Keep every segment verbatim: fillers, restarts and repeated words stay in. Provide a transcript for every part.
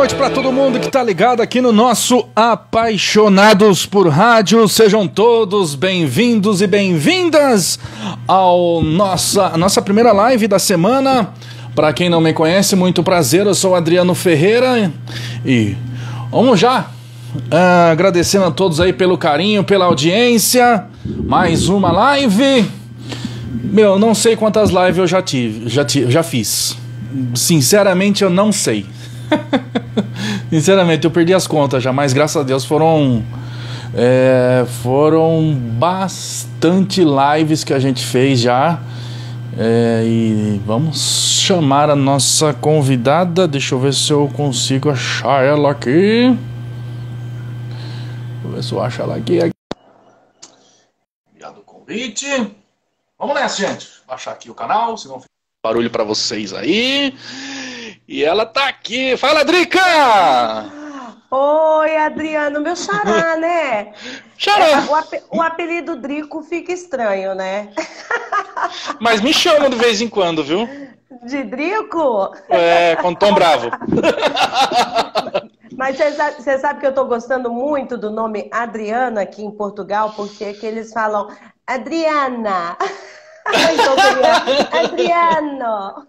noite para todo mundo que tá ligado aqui no nosso Apaixonados por Rádio. Sejam todos bem-vindos e bem-vindas ao nossa nossa primeira live da semana. Para quem não me conhece, muito prazer, eu sou o Adriano Ferreira e vamos já uh, agradecendo a todos aí pelo carinho, pela audiência. Mais uma live. Meu, não sei quantas lives eu já tive, já tive, já fiz. Sinceramente, eu não sei. Sinceramente, eu perdi as contas já, mas graças a Deus foram é, foram bastante lives que a gente fez já. É, e vamos chamar a nossa convidada. Deixa eu ver se eu consigo achar ela aqui. Vou ver se eu acho ela aqui. Obrigado o convite. Vamos nessa, gente. Vou baixar aqui o canal, senão fica barulho pra vocês aí. E ela tá aqui. Fala, Drica! Oi, Adriano, meu xará, né? Xará! É, o, ap o apelido Drico fica estranho, né? Mas me chamam de vez em quando, viu? De Drico? É, com tom bravo. Mas você sabe que eu tô gostando muito do nome Adriana aqui em Portugal, porque é que eles falam Adriana. Então seria Adriano.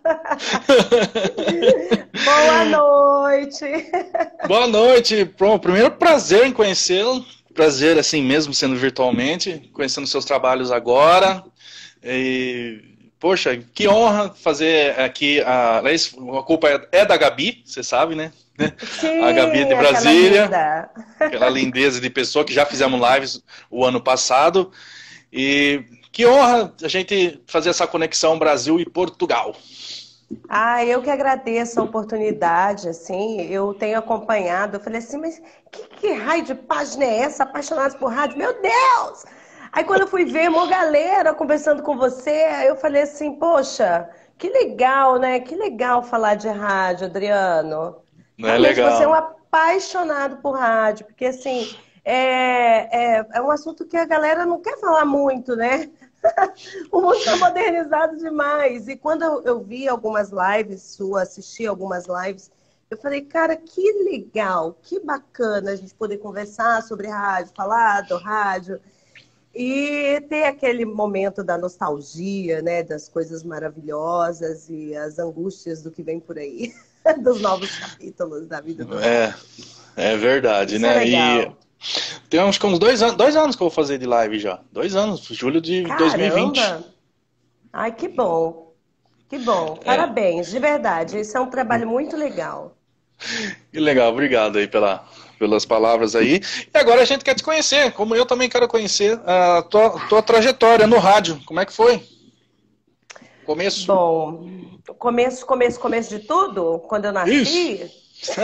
Boa noite. Boa noite. Pronto, primeiro prazer em conhecê-lo. Prazer assim mesmo, sendo virtualmente, conhecendo seus trabalhos agora. E, poxa, que honra fazer aqui. A, a culpa é da Gabi, você sabe, né? Sim, a Gabi de Brasília. Aquela, aquela lindeza de pessoa que já fizemos lives o ano passado. E que honra a gente fazer essa conexão Brasil e Portugal. Ah, eu que agradeço a oportunidade, assim, eu tenho acompanhado, eu falei assim, mas que, que raio de página é essa, Apaixonados por Rádio? Meu Deus! Aí quando eu fui ver uma galera conversando com você, aí eu falei assim, poxa, que legal, né? Que legal falar de rádio, Adriano. Não é legal? Você é um apaixonado por rádio, porque assim, é, é, é um assunto que a galera não quer falar muito, né? O mundo está modernizado demais. E quando eu, eu vi algumas lives suas, assisti algumas lives, eu falei, cara, que legal, que bacana a gente poder conversar sobre rádio, falar do rádio e ter aquele momento da nostalgia, né, das coisas maravilhosas e as angústias do que vem por aí, dos novos capítulos da vida do É, é verdade, Isso né? É legal. E tem uns, uns dois, anos, dois anos que eu vou fazer de live já. Dois anos, julho de Caramba. dois mil e vinte. Ai, que bom. Que bom. Parabéns, é. de verdade. Isso é um trabalho muito legal. Que legal, obrigado aí pela, pelas palavras aí. E agora a gente quer te conhecer, como eu também quero conhecer a tua, tua trajetória no rádio. Como é que foi? Começo? Bom, começo, começo, começo de tudo? Quando eu nasci? Isso.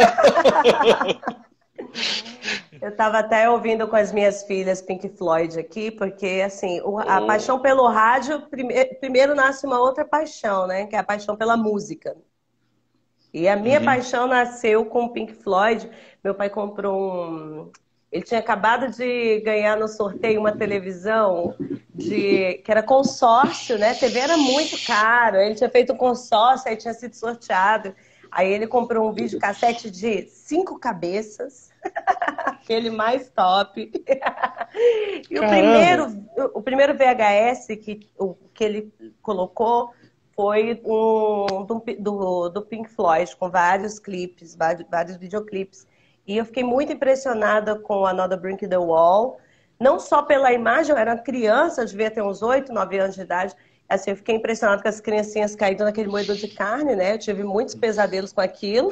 Eu estava até ouvindo com as minhas filhas Pink Floyd aqui, porque assim, a paixão pelo rádio, primeiro nasce uma outra paixão, né? Que é a paixão pela música. E a minha uhum. paixão nasceu com o Pink Floyd. Meu pai comprou um... Ele tinha acabado de ganhar no sorteio uma televisão de... que era consórcio, né? A T V era muito caro. Ele tinha feito um consórcio, aí tinha sido sorteado. Aí ele comprou um videocassete de cinco cabeças. Aquele mais top. E o primeiro, o primeiro V H S que, o, que ele colocou foi um, do, do, do Pink Floyd, com vários clipes, vários, vários videoclipes. E eu fiquei muito impressionada com Another Brick in the Wall. Não só pela imagem, eu era criança, eu devia ter uns oito, nove anos de idade. Assim, eu fiquei impressionada com as criancinhas caindo naquele moedor de carne, né? Eu tive muitos pesadelos com aquilo.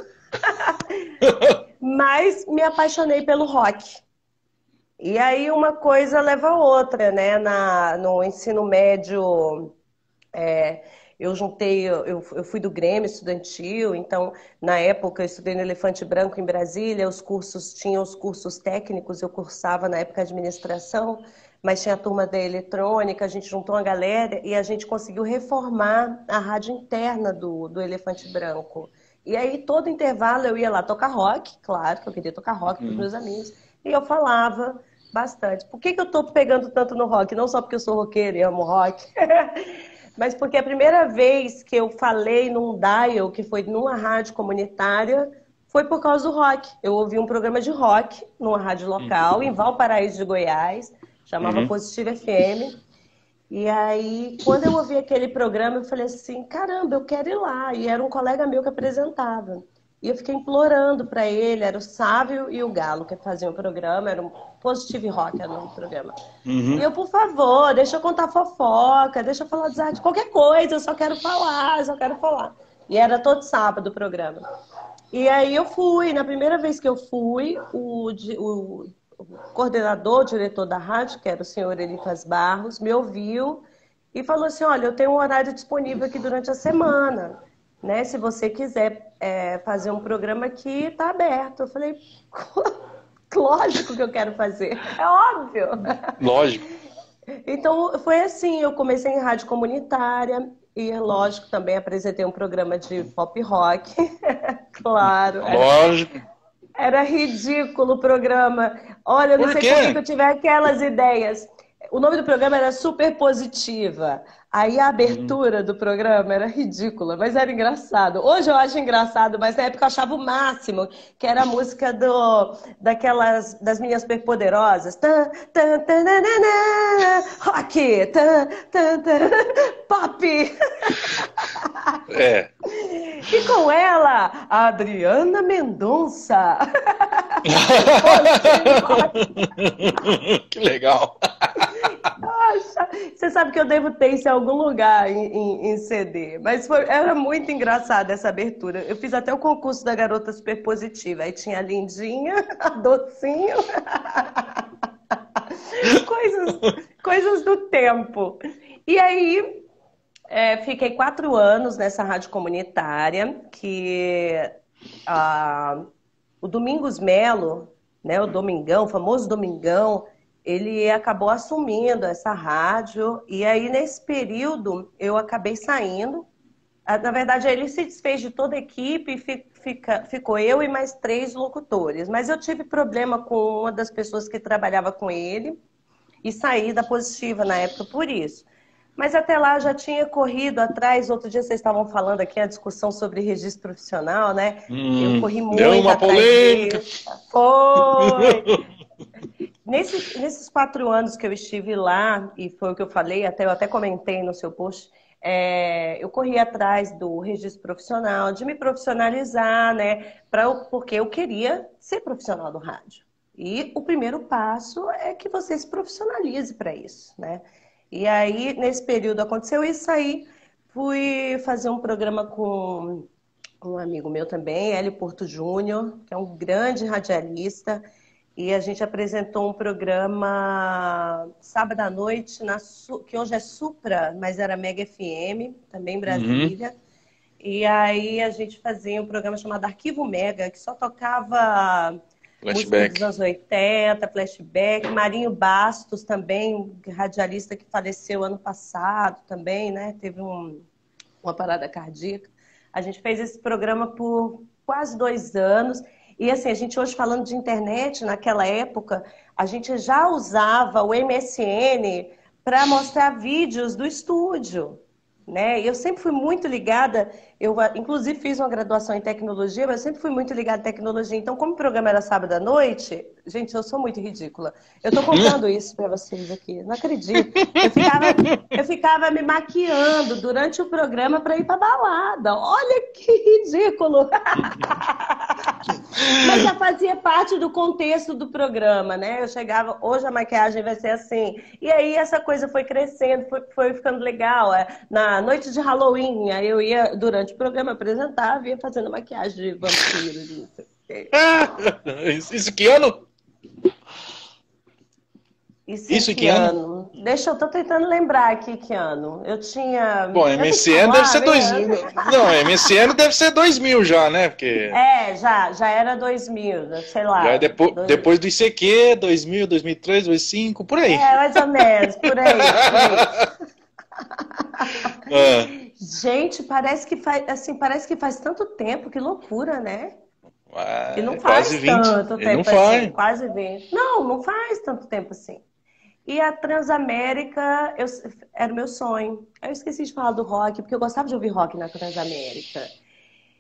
Mas me apaixonei pelo rock. E aí uma coisa leva a outra, né? Na, no ensino médio, é, eu juntei, eu, eu fui do Grêmio estudantil, então na época eu estudei no Elefante Branco em Brasília, os cursos, tinham os cursos técnicos, eu cursava na época administração, mas tinha a turma da eletrônica, a gente juntou uma galera e a gente conseguiu reformar a rádio interna do, do Elefante Branco. E aí, todo intervalo, eu ia lá tocar rock, claro que eu queria tocar rock com os meus amigos, e eu falava bastante. Por que que eu tô pegando tanto no rock? Não só porque eu sou roqueira e amo rock, mas porque a primeira vez que eu falei num dial, que foi numa rádio comunitária, Foi por causa do rock. Eu ouvi um programa de rock numa rádio local, em Valparaíso de Goiás, chamava Uhum. Positiva F M. E aí, quando eu ouvi aquele programa, eu falei assim, caramba, eu quero ir lá. E era um colega meu que apresentava. E eu fiquei implorando para ele, era o Sávio e o Galo que faziam o programa, era um Positive Rock, era o nome do programa. E Uhum. eu, por favor, deixa eu contar fofoca, deixa eu falar de qualquer coisa, eu só quero falar, eu só quero falar. E era todo sábado o programa. E aí eu fui, na primeira vez que eu fui, o, o, o coordenador, o diretor da rádio, que era o senhor Elifas Barros, me ouviu e falou assim, olha, eu tenho um horário disponível aqui durante a semana, né? Se você quiser é, fazer um programa aqui, tá aberto. Eu falei, lógico que eu quero fazer, é óbvio. Lógico. Então, foi assim, eu comecei em rádio comunitária e, lógico, também apresentei um programa de pop rock. Claro, era, Lógico. era ridículo o programa. Olha, eu não Por sei por que que quê? eu tive aquelas ideias. O nome do programa era Super Positiva. Aí a Uhum. abertura do programa era ridícula, mas era engraçado. Hoje eu acho engraçado, mas na época eu achava o máximo, que era a música do, daquelas, das Meninas Superpoderosas. Tan, tan, tan, nanana, rock, tan, tan, tan, pop. É. E com ela, a Adriana Mendonça. Que legal. Poxa, você sabe que eu devo ter isso em algum lugar em, em- em C D. Mas foi- era muito engraçada essa abertura. Eu fiz até o concurso da Garota Superpositiva. Aí tinha a Lindinha, a Docinho. Coisas, coisas do tempo. E aí, é, fiquei quatro anos nessa rádio comunitária, que ah, o Domingos Melo, né, o Domingão, o famoso Domingão, ele acabou assumindo essa rádio, e aí nesse período eu acabei saindo. Ah, na verdade, ele se desfez de toda a equipe e fi- fica- ficou eu e mais três locutores. Mas eu tive problema com uma das pessoas que trabalhava com ele e saí da Positiva na época por isso. Mas até lá eu já tinha corrido atrás. Outro dia vocês estavam falando aqui a discussão sobre registro profissional, né? Eu Hum, corri deu muito uma atrás polêmica. disso. Foi! Nesses, nesses quatro anos que eu estive lá, e foi o que eu falei, até, eu até comentei no seu post, é, eu corri atrás do registro profissional, de me profissionalizar, né? Pra, eu- porque eu queria ser profissional do rádio. E o primeiro passo é que você se profissionalize para isso, né? E aí, nesse período aconteceu isso aí, fui fazer um programa com um amigo meu também, Hélio Porto Júnior, que é um grande radialista, e a gente apresentou um programa sábado à noite, na, Su- que hoje é Supra, mas era Mega F M, também em Uhum. Brasília. E aí a gente fazia um programa chamado Arquivo Mega, que só tocava música dos Flashback. anos oitenta, flashback. Marinho Bastos também, radialista que faleceu ano passado também, né? Teve um, uma parada cardíaca. A gente fez esse programa por quase dois anos. E assim, a gente hoje falando de internet, naquela época, a gente já usava o M S N para mostrar vídeos do estúdio, né? E eu sempre fui muito ligada, eu inclusive fiz uma graduação em tecnologia, mas eu sempre fui muito ligada em tecnologia. Então, como o programa era sábado à noite, gente, eu sou muito ridícula. Eu tô contando isso para vocês aqui, não acredito. Eu ficava, eu ficava me maquiando durante o programa para ir para balada. Olha que ridículo! Mas já fazia parte do contexto do programa, né? Eu chegava, hoje a maquiagem vai ser assim. E aí essa coisa foi crescendo, foi, foi ficando legal. É, na noite de Halloween, aí eu ia, durante o programa, apresentava e ia fazendo maquiagem de vampiro. Isso, Isso isso que ano? isso em Isso que que ano? ano? Deixa eu tô tentando lembrar aqui que ano. Eu tinha. Bom, Eu tenho que M S N deve falar, ser dois. né? Não, M S N deve ser dois mil já, né? Porque É, já, já era dois mil, sei já é lá. depois, dois mil. depois do I C Q, dois mil, dois mil e três, dois mil e cinco, por aí. É, mais ou menos, por aí, por aí. Ah, Gente, parece que faz, assim, parece que faz tanto tempo, que loucura, né? E não é quase faz vinte. tanto Ele não tempo assim, faz. quase vinte. Não, não faz tanto tempo assim. E a Transamérica eu, era o meu sonho. Eu esqueci de falar do rock, porque eu gostava de ouvir rock na Transamérica.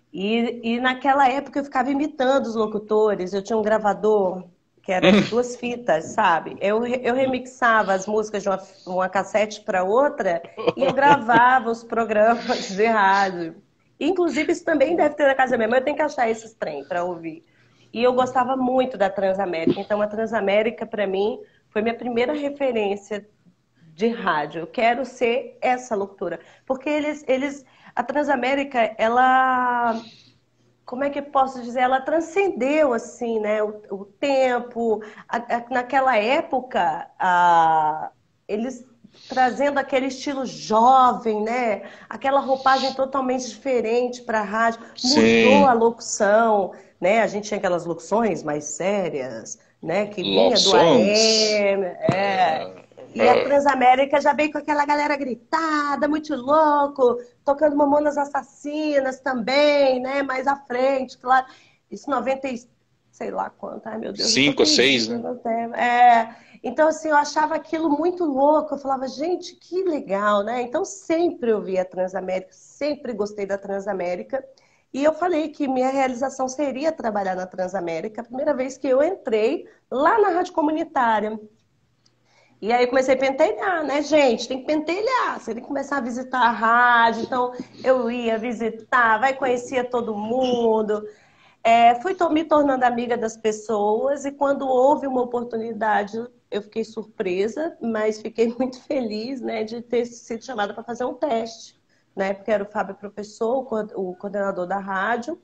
E, e naquela época eu ficava imitando os locutores. Eu tinha um gravador que era de duas fitas, sabe? Eu, eu remixava as músicas de uma, uma cassete para outra e eu gravava os programas de rádio. Inclusive, isso também deve ter na casa da minha mãe. Eu tenho que achar esses trem para ouvir. E eu gostava muito da Transamérica. Então, a Transamérica, para mim, foi minha primeira referência de rádio. Eu quero ser essa locutora. Porque eles, eles, a Transamérica, ela, como é que eu posso dizer? Ela transcendeu, assim, né? O, o tempo. A, a, naquela época, a, eles trazendo aquele estilo jovem, né? Aquela roupagem totalmente diferente para a rádio. Mudou Sim. a locução, né? A gente tinha aquelas locuções mais sérias, né? Que vinha do Loções. A M, é. E a Transamérica já veio com aquela galera gritada, muito louco, tocando Mamonas Assassinas também, né? Mais à frente, claro. Isso noventa e sei lá quanto, ai meu Deus, eu tô Cinco, seis, perdida né? no tempo. É, então, assim, eu achava aquilo muito louco. Eu falava, gente, que legal, né? Então, sempre eu vi a Transamérica, sempre gostei da Transamérica. E eu falei que minha realização seria trabalhar na Transamérica, a primeira vez que eu entrei lá na rádio comunitária. E aí eu comecei a pentelhar, né, gente? Tem que pentelhar, você tem que começar a visitar a rádio. Então, eu ia visitar, vai conhecer todo mundo. É, fui to- me tornando amiga das pessoas e quando houve uma oportunidade, eu fiquei surpresa, mas fiquei muito feliz, né, de ter sido chamada para fazer um teste, né, porque era o Fábio professor, o co- o coordenador da rádio,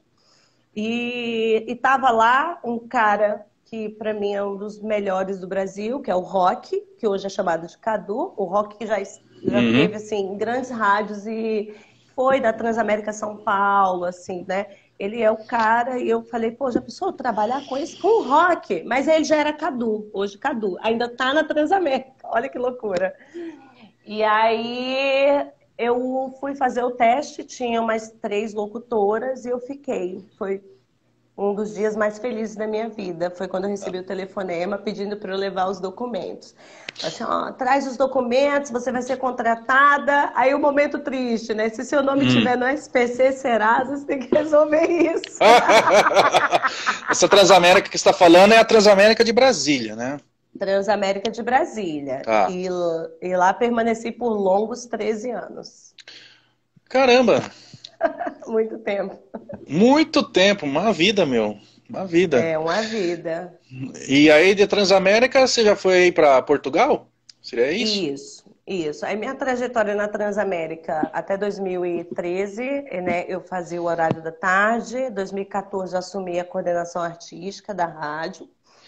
e estava lá um cara que para mim é um dos melhores do Brasil, que é o Rock, que hoje é chamado de Cadu, o Rock que já, es- já Uhum. teve assim em grandes rádios e foi da Transamérica São Paulo, assim, né? Ele é o cara e eu falei, pô, já pensou trabalhar com esse, com o Rock? Mas ele já era Cadu, hoje Cadu, ainda tá na Transamérica. Olha que loucura. E aí eu fui fazer o teste, tinha mais três locutoras e eu fiquei. Foi um dos dias mais felizes da minha vida. Foi quando eu recebi o telefonema pedindo para eu levar os documentos. Assim, ó, traz os documentos, você vai ser contratada. Aí o momento triste, né? Se seu nome Hum. tiver no S P C Serasa, você tem que resolver isso. Essa Transamérica que você está falando é a Transamérica de Brasília, né? Transamérica de Brasília. Tá. E, e lá permaneci por longos treze anos. Caramba, Muito tempo. muito tempo, uma vida, meu. Uma vida. É uma vida. E aí de Transamérica você já foi aí para Portugal? Seria isso? Isso, isso. Aí minha trajetória na Transamérica até dois mil e treze, né, eu fazia o horário da tarde. dois mil e quatorze eu assumi a coordenação artística da rádio.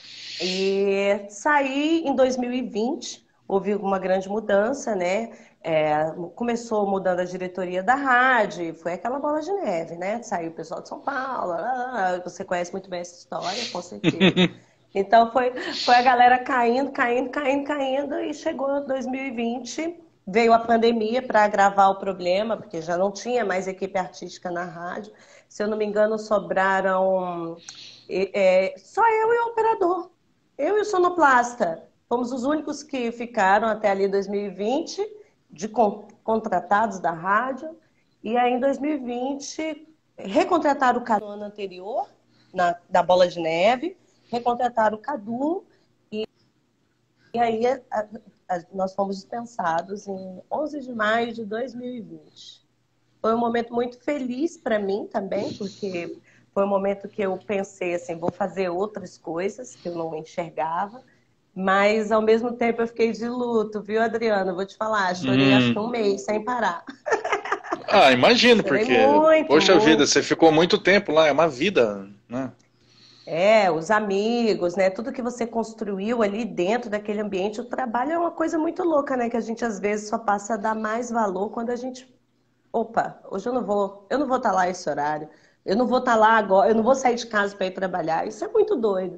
E saí em dois mil e vinte, houve uma grande mudança, né? É, começou mudando a diretoria da rádio, foi aquela bola de neve, né? Saiu o pessoal de São Paulo, ah, você conhece muito bem essa história, com certeza. Então foi, foi a galera caindo, caindo, caindo, caindo, e chegou dois mil e vinte, veio a pandemia para agravar o problema, porque já não tinha mais equipe artística na rádio. Se eu não me engano, sobraram é, só eu e o operador. Eu e o sonoplasta. Fomos os únicos que ficaram até ali dois mil e vinte, de con contratados da rádio. E aí em dois mil e vinte, recontrataram o Cadu no ano anterior, na, da Bola de Neve, recontrataram o Cadu, e, e aí a, a, nós fomos dispensados em onze de maio de dois mil e vinte. Foi um momento muito feliz para mim também, porque foi um momento que eu pensei assim, vou fazer outras coisas que eu não enxergava, mas ao mesmo tempo eu fiquei de luto, viu, Adriana? Vou te falar, chorei acho que Hum. um mês sem parar. Ah, imagino, Chorei porque, muito, poxa vida, muito. você ficou muito tempo lá, é uma vida, né? É, os amigos, né? Tudo que você construiu ali dentro daquele ambiente, o trabalho é uma coisa muito louca, né? Que a gente às vezes só passa a dar mais valor quando a gente, opa, hoje eu não vou, eu não vou estar lá esse horário, eu não vou estar lá agora, eu não vou sair de casa para ir trabalhar. Isso é muito doido.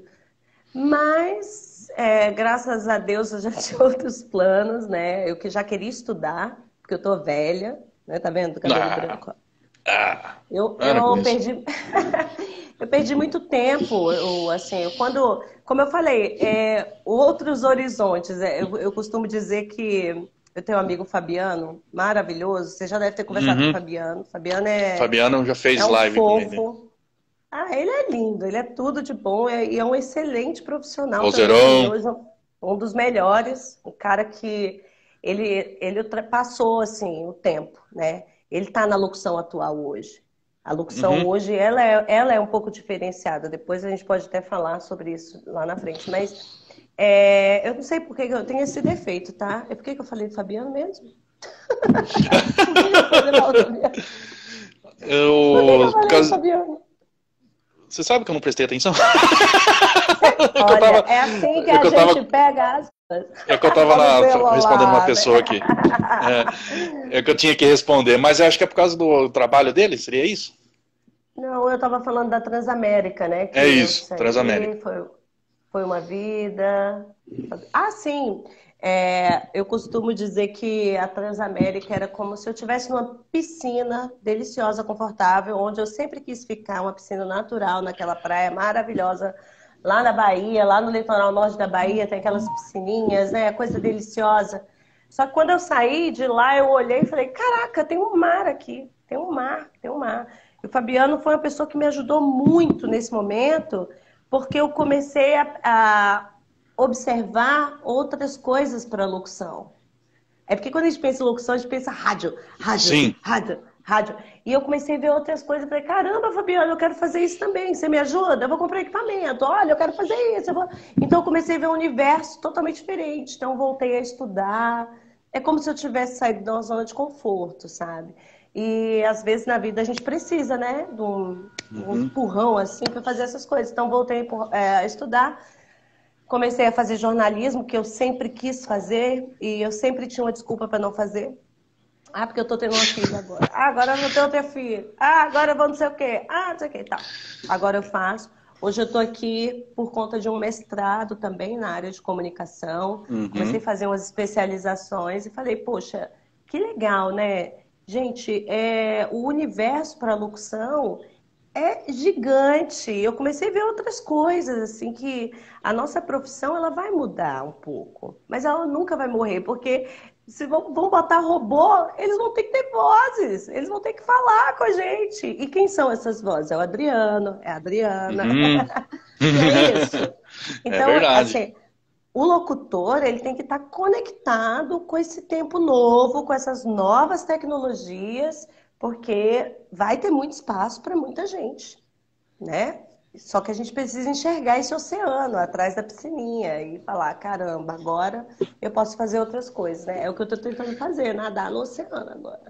Mas, é, graças a Deus, eu já tinha outros planos, né? Eu que já queria estudar, porque eu tô velha, né? Tá vendo? Cabelo Ah, branco. ah, Eu, para com eu isso. perdi, eu perdi muito tempo. Eu, assim, eu, quando, como eu falei, é, outros horizontes. É, eu, eu costumo dizer que eu tenho um amigo Fabiano, maravilhoso. Você já deve ter conversado Uhum. com o Fabiano. Fabiano é, Fabiano já fez é um live comigo. fofo. Ah, ele é lindo, ele é tudo de bom é- e é um excelente profissional também. Vozeirão. Hoje, um dos melhores, um cara que ele, ele ultrapassou assim, o tempo, né? Ele está na locução atual hoje. A locução Uhum. hoje, ela é, ela é um pouco diferenciada. Depois a gente pode até falar sobre isso lá na frente. Mas é, eu não sei por que que eu tenho esse defeito, tá? É por que que eu falei do Fabiano mesmo? Por que que eu falei mal do Fabiano? Por que que eu Eu, por falei do causa... Fabiano? Você sabe que eu não prestei atenção? É que eu Olha, tava, é assim que é a que eu gente tava, pega as é que eu tava no na- respondendo uma celular, pessoa né? aqui. É, é que eu tinha que responder, mas eu acho que é por causa do trabalho dele, seria isso? Não, eu estava falando da Transamérica, né? É Que eu isso, Transamérica. saí, foi, foi uma vida. Ah, sim. É, eu costumo dizer que a Transamérica era como se eu estivesse numa piscina deliciosa, confortável, onde eu sempre quis ficar, uma piscina natural naquela praia maravilhosa, lá na Bahia, lá no litoral norte da Bahia, tem aquelas piscininhas, né? Coisa deliciosa. Só que quando eu saí de lá, eu olhei e falei: caraca, tem um mar aqui, tem um mar, tem um mar. E o Fabiano foi uma pessoa que me ajudou muito nesse momento, porque eu comecei a, a observar outras coisas para a locução. É porque quando a gente pensa em locução, a gente pensa rádio, rádio, Sim. rádio, rádio. E eu comecei a ver outras coisas e falei: caramba, Fabiano, eu quero fazer isso também. Você me ajuda? Eu vou comprar equipamento. Olha, eu quero fazer isso. Eu vou... Então eu comecei a ver um universo totalmente diferente. Então eu voltei a estudar. É como se eu tivesse saído de uma zona de conforto, sabe? E às vezes na vida a gente precisa, né, de um, um Uhum. empurrão assim para fazer essas coisas. Então voltei a estudar. Comecei a fazer jornalismo, que eu sempre quis fazer, e eu sempre tinha uma desculpa para não fazer. Ah, porque eu tô tendo uma filha agora. Ah, agora eu vou ter outra filha. Ah, agora eu vou não sei o quê. Ah, não sei o quê. Tá. Agora eu faço. Hoje eu tô aqui por conta de um mestrado também na área de comunicação. Comecei Uhum. a fazer umas especializações e falei: poxa, que legal, né? Gente, é, o universo para locução é gigante. Eu comecei a ver outras coisas, assim, que a nossa profissão ela vai mudar um pouco, mas ela nunca vai morrer, porque se vão, vão botar robô, eles vão ter que ter vozes, eles vão ter que falar com a gente. E quem são essas vozes? É o Adriano, é a Adriana. Uhum. Não é isso? É Então, verdade. assim, o locutor ele tem que estar conectado com esse tempo novo, com essas novas tecnologias, porque vai ter muito espaço para muita gente, né? Só que a gente precisa enxergar esse oceano atrás da piscininha e falar: caramba, agora eu posso fazer outras coisas, né? É o que eu estou tentando fazer, nadar no oceano agora.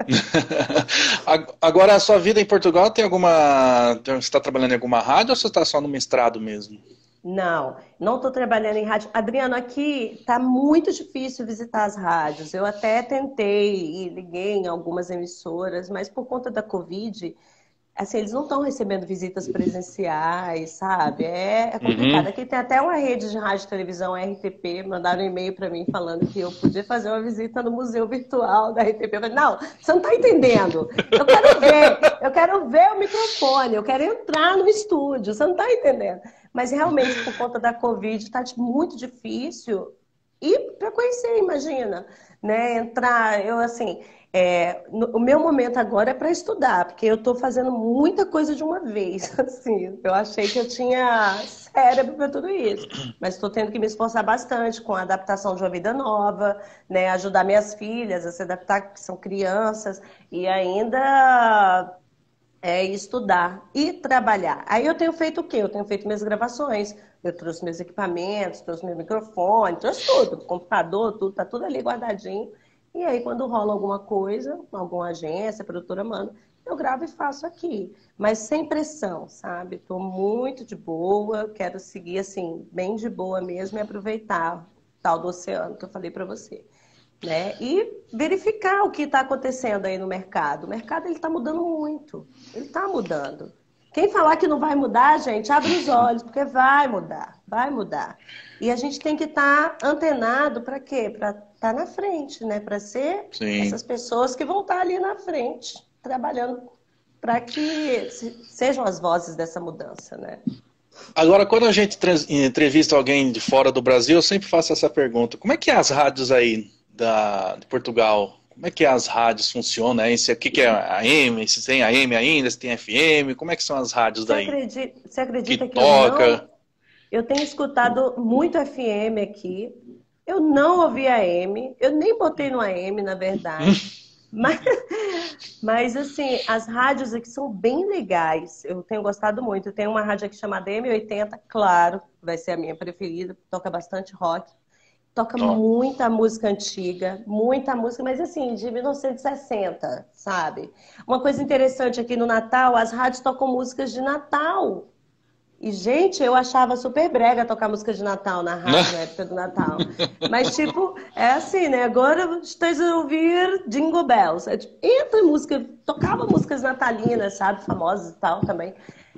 Ag- Agora, a sua vida em Portugal tem alguma. Você está trabalhando em alguma rádio ou você está só no mestrado mesmo? Não, não estou trabalhando em rádio. Adriano, aqui está muito difícil visitar as rádios. Eu até tentei e liguei em algumas emissoras, mas por conta da Covid, assim, eles não estão recebendo visitas presenciais, sabe? É, é complicado. Uhum. Aqui tem até uma rede de rádio e televisão, R T P, mandaram um e-mail para mim falando que eu podia fazer uma visita no museu virtual da R T P. Eu falei: não, você não está entendendo. Eu quero ver, eu quero ver o microfone, eu quero entrar no estúdio, você não está entendendo. Mas realmente, por conta da Covid, está muito difícil. E para conhecer, imagina, né? Entrar, eu assim, é, no- o meu momento agora é para estudar, porque eu estou fazendo muita coisa de uma vez, assim. Eu achei que eu tinha cérebro para tudo isso, mas estou tendo que me esforçar bastante com a adaptação de uma vida nova, né? Ajudar minhas filhas a se adaptar, que são crianças, e ainda é estudar e trabalhar. Aí eu tenho feito o quê? Eu tenho feito minhas gravações, eu trouxe meus equipamentos, trouxe meu microfone, trouxe tudo, computador, tudo, tá tudo ali guardadinho. E aí quando rola alguma coisa, alguma agência, produtora manda, eu gravo e faço aqui. Mas sem pressão, sabe? Tô muito de boa, quero seguir assim, bem de boa mesmo e aproveitar o tal do oceano que eu falei para você, né? E verificar o que está acontecendo aí no mercado. O mercado ele está mudando muito. Ele está mudando. Quem falar que não vai mudar, gente, abre os olhos, porque vai mudar, vai mudar. E a gente tem que estar tá antenado para quê? Para estar tá na frente, né? Para ser Sim. essas pessoas que vão estar tá ali na frente, trabalhando para que sejam as vozes dessa mudança, né? Agora, quando a gente trans- entrevista alguém de fora do Brasil, eu sempre faço essa pergunta: como é que é as rádios aí da, de Portugal, como é que as rádios funcionam? Hein? Se, o que, que é a M? Se tem a M ainda, se tem F M? Como é que são as rádios Você daí? acredita, você acredita Que que eu toca? não... Eu tenho escutado muito F M aqui. Eu não ouvi a M. Eu nem botei no A M, na verdade. Mas, mas, assim, as rádios aqui são bem legais. Eu tenho gostado muito. Tem uma rádio aqui chamada M oitenta, claro, vai ser a minha preferida. Toca bastante rock. Toca Ó. muita música antiga, muita música, mas assim, de mil novecentos e sessenta, sabe? Uma coisa interessante aqui no Natal, as rádios tocam músicas de Natal. E, gente, eu achava super brega tocar música de Natal na rádio na época do Natal. Mas, tipo, é assim, né? Agora estás a ouvir Jingle Bells. É, tipo, entra música, tocava músicas natalinas, sabe? Famosas e tal também.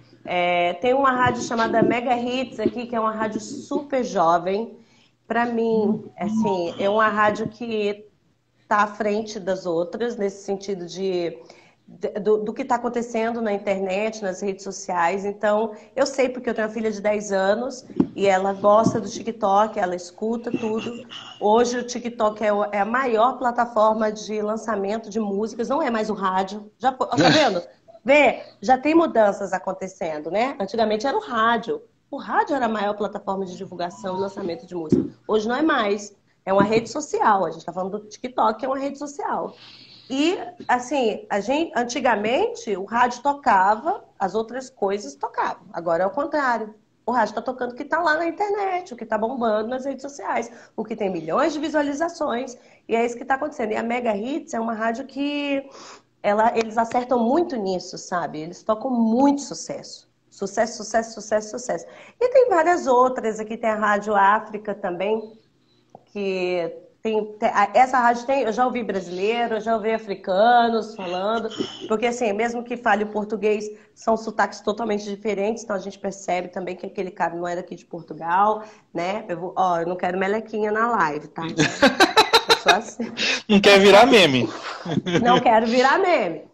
É, tem uma rádio chamada Mega Hits aqui, que é uma rádio super jovem. Para mim, assim, é uma rádio que está à frente das outras, nesse sentido de do, do que está acontecendo na internet, nas redes sociais. Então, eu sei porque eu tenho uma filha de dez anos e ela gosta do TikTok, ela escuta tudo. Hoje o TikTok é, o, é a maior plataforma de lançamento de músicas, não é mais o rádio. Já, tá vendo? Vê, já tem mudanças acontecendo, né? Antigamente era o rádio. O rádio era a maior plataforma de divulgação e lançamento de música. Hoje não é mais. É uma rede social. A gente está falando do TikTok, que é uma rede social. E, assim, a gente, antigamente, o rádio tocava, as outras coisas tocavam. Agora é o contrário. O rádio está tocando o que está lá na internet, o que está bombando nas redes sociais, o que tem milhões de visualizações. E é isso que está acontecendo. E a Mega Hits é uma rádio que ela, eles acertam muito nisso, sabe? Eles tocam muito sucesso. Sucesso, sucesso, sucesso, sucesso. E tem várias outras. Aqui tem a Rádio África também, que... Tem, tem, essa rádio tem, eu já ouvi brasileiro, eu já ouvi africanos falando, porque assim, mesmo que fale o português, são sotaques totalmente diferentes, então a gente percebe também que aquele cara não é daqui de Portugal, né? Eu vou, ó, eu não quero melequinha na live, tá? Eu sou assim. Não quer virar meme. Não quero virar meme.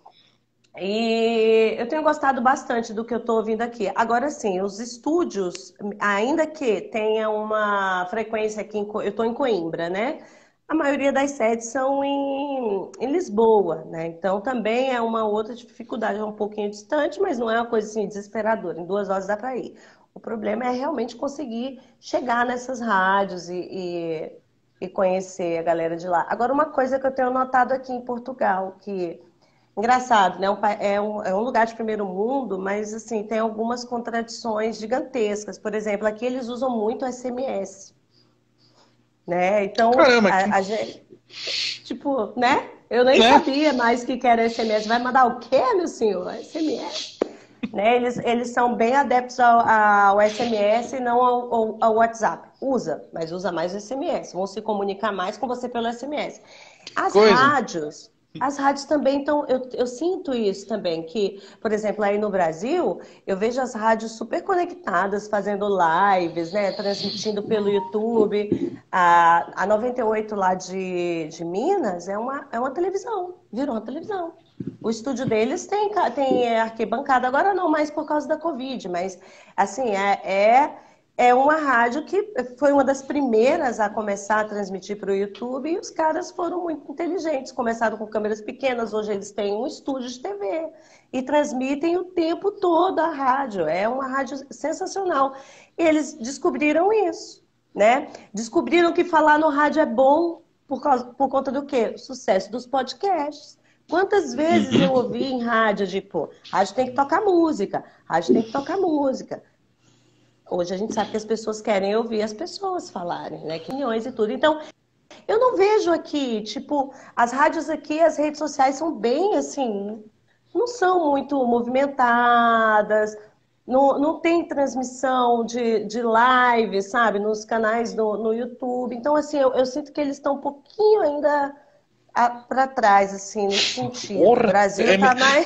E eu tenho gostado bastante do que eu estou ouvindo aqui. Agora sim, os estúdios, ainda que tenha uma frequência aqui, em, eu estou em Coimbra, né? A maioria das sedes são em, em Lisboa, né? Então também é uma outra dificuldade, é um pouquinho distante, mas não é uma coisa assim desesperadora. Em duas horas dá para ir. O problema é realmente conseguir chegar nessas rádios e, e, e conhecer a galera de lá. Agora, uma coisa que eu tenho notado aqui em Portugal, que engraçado, né? É um, é um lugar de primeiro mundo, mas assim, tem algumas contradições gigantescas. Por exemplo, aqui eles usam muito S M S. Né? Então, Caramba, a, que... a gente, tipo, né? Eu nem né? sabia mais o que era S M S. Vai mandar o quê, meu senhor? S M S. Né? Eles, eles são bem adeptos ao, ao S M S e não ao, ao, ao WhatsApp. Usa, mas usa mais o S M S. Vão se comunicar mais com você pelo S M S. As Coisa. rádios... As rádios também estão, eu, eu sinto isso também, que, por exemplo, aí no Brasil, eu vejo as rádios super conectadas, fazendo lives, né, transmitindo pelo YouTube. A, a noventa e oito lá de, de Minas é uma, é uma televisão, virou uma televisão. O estúdio deles tem, tem arquibancada, agora não mais por causa da Covid, mas, assim, é... é É uma rádio que foi uma das primeiras a começar a transmitir para o YouTube e os caras foram muito inteligentes. Começaram com câmeras pequenas, hoje eles têm um estúdio de T V e transmitem o tempo todo a rádio. É uma rádio sensacional. E eles descobriram isso, né? Descobriram que falar no rádio é bom por, causa, por conta do quê? O sucesso dos podcasts. Quantas vezes eu ouvi em rádio, tipo, rádio tem que tocar música, rádio tem que tocar música. Hoje a gente sabe que as pessoas querem ouvir as pessoas falarem, né? Quinhões e tudo. Então, eu não vejo aqui, tipo, as rádios aqui, as redes sociais são bem, assim, não são muito movimentadas, não, não tem transmissão de, de live, sabe? Nos canais no, no YouTube. Então, assim, eu, eu sinto que eles estão um pouquinho ainda para trás, assim, nesse sentido. Porra, o Brasil é... tá mais...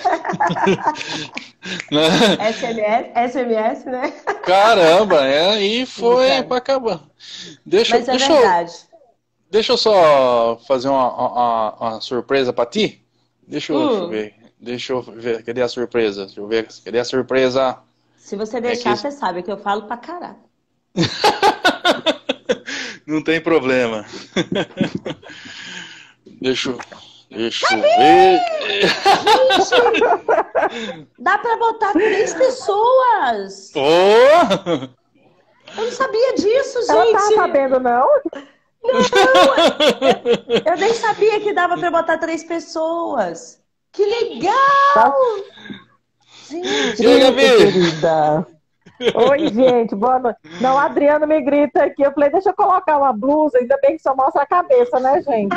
S M S, S M S, né? Caramba, é, e foi Então, para acabar. Deixa, mas é deixa, verdade. deixa eu só fazer uma, uma, uma surpresa para ti. Deixa eu, Hum. deixa eu ver. Deixa eu ver. Cadê a surpresa? Deixa eu ver. Cadê a surpresa? Se você deixar, É que... você sabe que eu falo pra caralho. Não tem problema. Deixa eu... Deixa eu ver. Gente, dá pra botar três pessoas. Oh! Eu não sabia disso, gente. Ela não tá sabendo, não? Não, eu, eu nem sabia que dava pra botar três pessoas. Que legal! Gente, E aí, Gabi? Querida. Oi, gente, boa noite. Não, a Adriana me grita aqui. Eu falei, deixa eu colocar uma blusa, ainda bem que só mostra a cabeça, né, gente?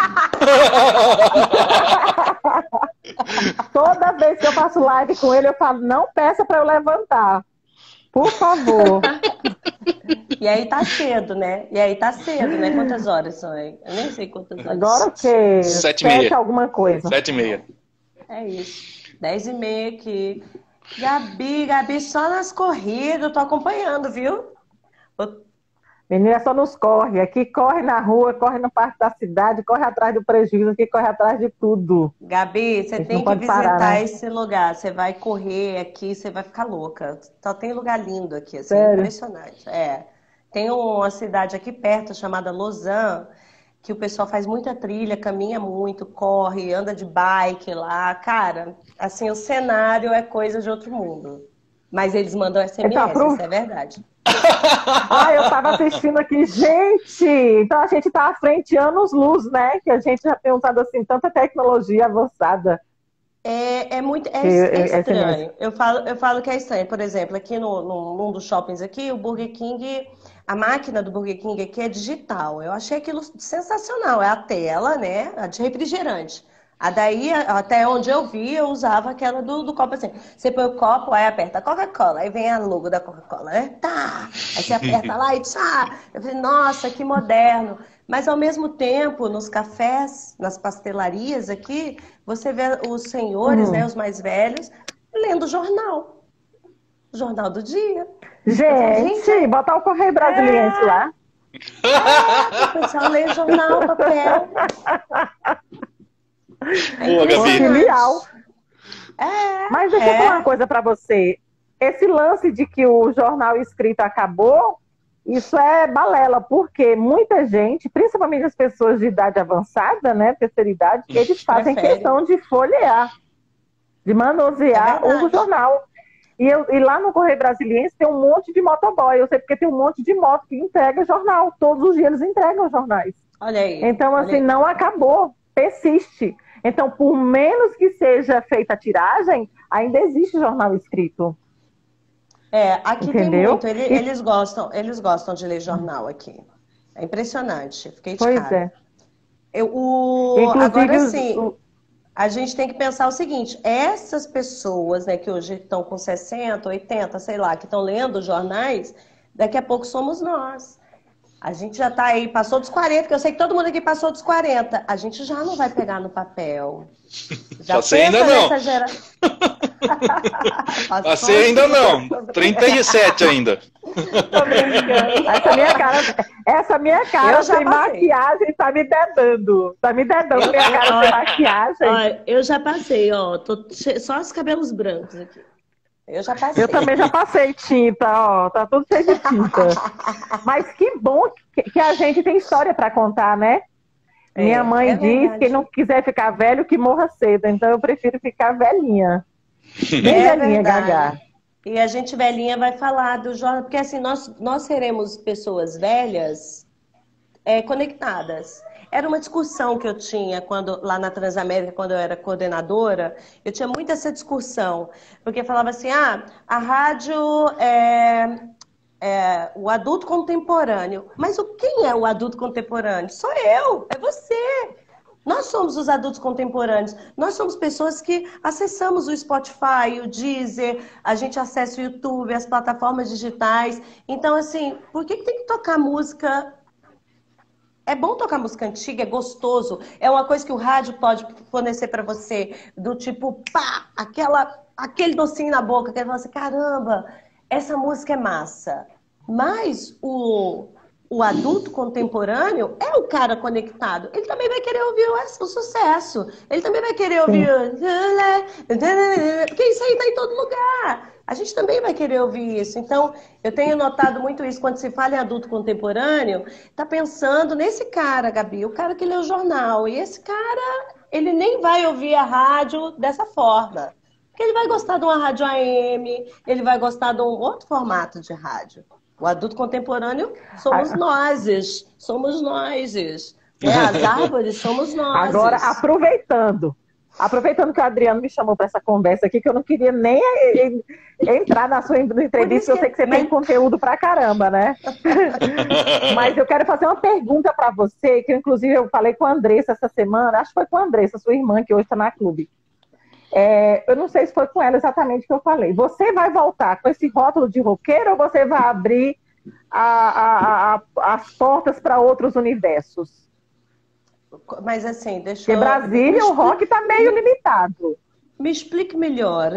Toda vez que eu faço live com ele, eu falo, não peça pra eu levantar. Por favor. e aí tá cedo, né? E aí tá cedo, né? Quantas horas são aí? Eu nem sei quantas horas. Agora o quê? Sete e meia. Alguma coisa. Sete e meia. É isso. Dez e meia aqui. Gabi, Gabi, só nas corridas, eu tô acompanhando, viu? Menina, só nos corre. Aqui corre na rua, corre no parque da cidade, corre atrás do prejuízo, aqui corre atrás de tudo. Gabi, você tem que visitar parar, né? esse lugar. Você vai correr aqui, você vai ficar louca. Só tem lugar lindo aqui, assim, Sério? Impressionante. É. Tem uma cidade aqui perto chamada Lausanne, que o pessoal faz muita trilha, caminha muito, corre, anda de bike lá. Cara, assim, o cenário é coisa de outro mundo. Mas eles mandam S M S, então, pro... isso é verdade. Ah, eu tava assistindo aqui, gente! Então a gente tá à frente anos-luz, né? Que a gente já tem usado assim, tanta tecnologia avançada. É, é muito é, é estranho. Eu falo, eu falo que é estranho. Por exemplo, aqui no, no, num dos shoppings aqui, o Burger King, a máquina do Burger King aqui é digital. Eu achei aquilo sensacional. É a tela, né? A de refrigerante. A daí, até onde eu vi, eu usava aquela do, do copo assim. Você põe o copo, aí aperta Coca-Cola, aí vem a logo da Coca-Cola, né? Tá! Aí você aperta lá e tchá! Eu falei, nossa, que moderno! Mas ao mesmo tempo, nos cafés, nas pastelarias aqui, você vê os senhores, hum. né, os mais velhos, lendo jornal. O jornal do dia. Gente, falei, botar o Correio Brasiliense é... lá. É, o pessoal lê jornal, papel. Boa, Gabi. Genial. É, Mas deixa é. eu falar uma coisa para você. Esse lance de que o jornal escrito acabou, isso é balela, porque muita gente, principalmente as pessoas de idade avançada, né, terceira idade, eles fazem Prefere. questão de folhear, de manusear É o jornal. E, eu, e lá no Correio Brasiliense tem um monte de motoboy, eu sei porque tem um monte de moto que entrega jornal, todos os dias eles entregam jornais. Olha aí. Então, olha assim, aí. não acabou, persiste. Então, por menos que seja feita a tiragem, ainda existe jornal escrito. É, aqui Entendeu? tem muito. Eles, eles, gostam, eles gostam de ler jornal aqui. É impressionante. Fiquei de Pois cara. é. Eu, o... Inclusive, Agora, sim, o... a gente tem que pensar o seguinte. Essas pessoas, né, que hoje estão com sessenta, oitenta, sei lá, que estão lendo jornais, daqui a pouco somos nós. A gente já tá aí, passou dos quarenta, porque eu sei que todo mundo aqui passou dos quarenta. A gente já não vai pegar no papel. Já Passei ainda não. Gera... Passei ainda não. trinta e sete ainda. Tô brincando. Essa minha cara, essa minha cara sem maquiagem tá me dedando. Tá me dedando minha cara sem maquiagem. Olha, eu já passei, ó. Tô só os cabelos brancos aqui. Eu já passei. Eu também já passei tinta, ó. Tá tudo cheio de tinta. Mas que bom que, que a gente tem história para contar, né? É, Minha mãe é diz que quem não quiser ficar velho, que morra cedo. Então eu prefiro ficar velhinha. Bem é velhinha, Gagá. E a gente velhinha vai falar do jornal, porque assim, nós, nós seremos pessoas velhas é, conectadas. Era uma discussão que eu tinha quando, lá na Transamérica, quando eu era coordenadora, eu tinha muito essa discussão, porque falava assim, ah, a rádio é, é o adulto contemporâneo. Mas o, quem é o adulto contemporâneo? Sou eu, é você. Nós somos os adultos contemporâneos. Nós somos pessoas que acessamos o Spotify, o Deezer, a gente acessa o YouTube, as plataformas digitais. Então, assim, por que, que tem que tocar música? É bom tocar música antiga, é gostoso. É uma coisa que o rádio pode fornecer para você, do tipo, pá, aquela, aquele docinho na boca, que você fala assim, caramba, essa música é massa. Mas o, O adulto contemporâneo é o cara conectado. Ele também vai querer ouvir o, o sucesso. Ele também vai querer ouvir... Porque isso aí está em todo lugar. A gente também vai querer ouvir isso. Então, eu tenho notado muito isso. Quando se fala em adulto contemporâneo, tá pensando nesse cara, Gabi. O cara que lê o jornal. E esse cara, ele nem vai ouvir a rádio dessa forma. Porque ele vai gostar de uma rádio A M, ele vai gostar de um outro formato de rádio. O adulto contemporâneo somos nós, somos nós. Né? As árvores somos nós. Agora, aproveitando, aproveitando que o Adriano me chamou para essa conversa aqui, que eu não queria nem entrar na sua entrevista, eu sei que você tem conteúdo pra caramba, né? Mas eu quero fazer uma pergunta para você, que inclusive eu falei com a Andressa essa semana, acho que foi com a Andressa, sua irmã, que hoje está na clube. É, eu não sei se foi com ela exatamente o que eu falei. Você vai voltar com esse rótulo de roqueiro ou você vai abrir a, a, a, as portas para outros universos? Mas assim, deixa eu... Porque Brasília, o rock está meio limitado. Me explique melhor.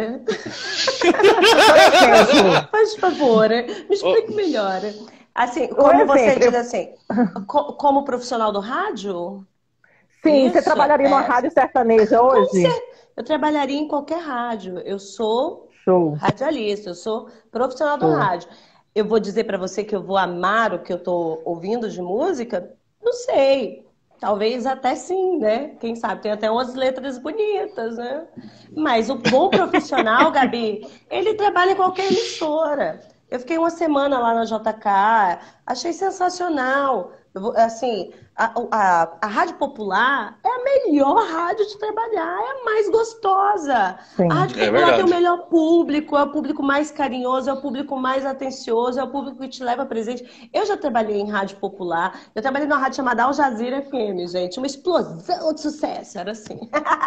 Faz favor, me explique melhor. Assim, como você diz assim, como profissional do rádio? Sim, isso, você trabalharia é... numa rádio sertaneja hoje? Eu trabalharia em qualquer rádio. Eu sou Show. radialista, eu sou profissional do Show. rádio. Eu vou dizer para você que eu vou amar o que eu estou ouvindo de música? Não sei. Talvez até sim, né? Quem sabe? Tem até umas letras bonitas, né? Mas o bom profissional, Gabi, ele trabalha em qualquer emissora. Eu fiquei uma semana lá na J K, achei sensacional. Assim, a, a, a rádio popular é a melhor rádio de trabalhar, é a mais gostosa. Sim. A rádio popular é tem o melhor público, é o público mais carinhoso, é o público mais atencioso, é o público que te leva presente. Eu já trabalhei em rádio popular, eu trabalhei numa rádio chamada Al Jazeera F M, gente, uma explosão de sucesso, era assim.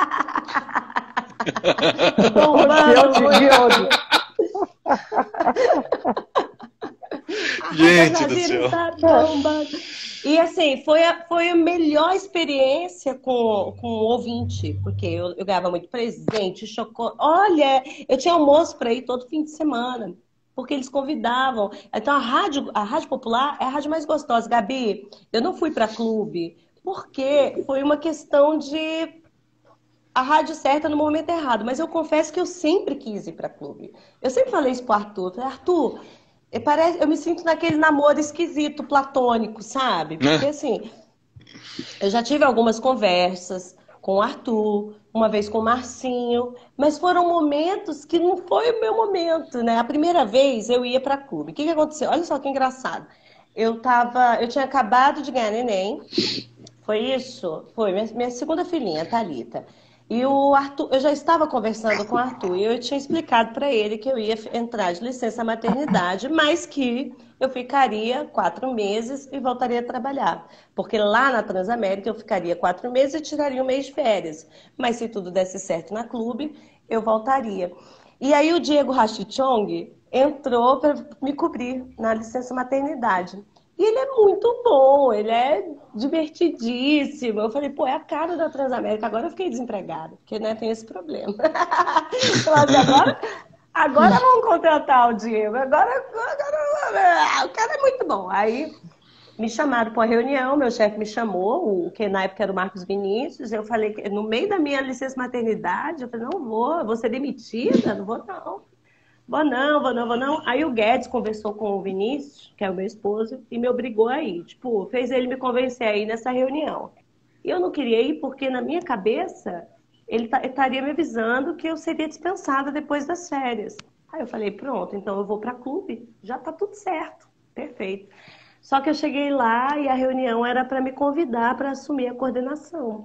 Bombando, de ódio. Gente do céu. Tá e assim, foi a, foi a melhor experiência com, com o ouvinte, porque eu, eu ganhava muito presente, chocolate. Olha, eu tinha almoço para ir todo fim de semana, porque eles convidavam. Então a rádio, a rádio popular é a rádio mais gostosa. Gabi, eu não fui para clube, porque foi uma questão de a rádio certa no momento errado. Mas eu confesso que eu sempre quis ir para clube. Eu sempre falei isso pro Arthur. Eu falei, Arthur, eu, parece, eu me sinto naquele namoro esquisito, platônico, sabe? Porque assim, eu já tive algumas conversas com o Arthur, uma vez com o Marcinho, mas foram momentos que não foi o meu momento, né? A primeira vez eu ia para clube. O que, que aconteceu? Olha só que engraçado. Eu tava, eu tinha acabado de ganhar neném. Foi isso? Foi minha, minha segunda filhinha, Thalita. E o Arthur, eu já estava conversando com o Arthur e eu tinha explicado para ele que eu ia entrar de licença maternidade, mas que eu ficaria quatro meses e voltaria a trabalhar. Porque lá na Transamérica eu ficaria quatro meses e tiraria um mês de férias. Mas se tudo desse certo na clube, eu voltaria. E aí o Diego Rachichong entrou para me cobrir na licença maternidade. E ele é muito bom, ele é divertidíssimo. Eu falei, pô, é a cara da Transamérica. Agora eu fiquei desempregada, porque né, tem esse problema. Então, assim, agora, agora vamos contratar o Diego. Agora, agora, o cara é muito bom. Aí me chamaram para uma reunião, meu chefe me chamou, o que na época era o Marcos Vinícius. Eu falei, que no meio da minha licença maternidade, eu falei, não vou, vou ser demitida? Não vou não. Vou não, vou não, vou não. Aí o Guedes conversou com o Vinícius, que é o meu esposo, e me obrigou a ir. Tipo, fez ele me convencer a ir nessa reunião. E eu não queria ir porque, na minha cabeça, ele estaria me avisando que eu seria dispensada depois das férias. Aí eu falei, pronto, então eu vou para clube. Já tá tudo certo. Perfeito. Só que eu cheguei lá e a reunião era para me convidar para assumir a coordenação.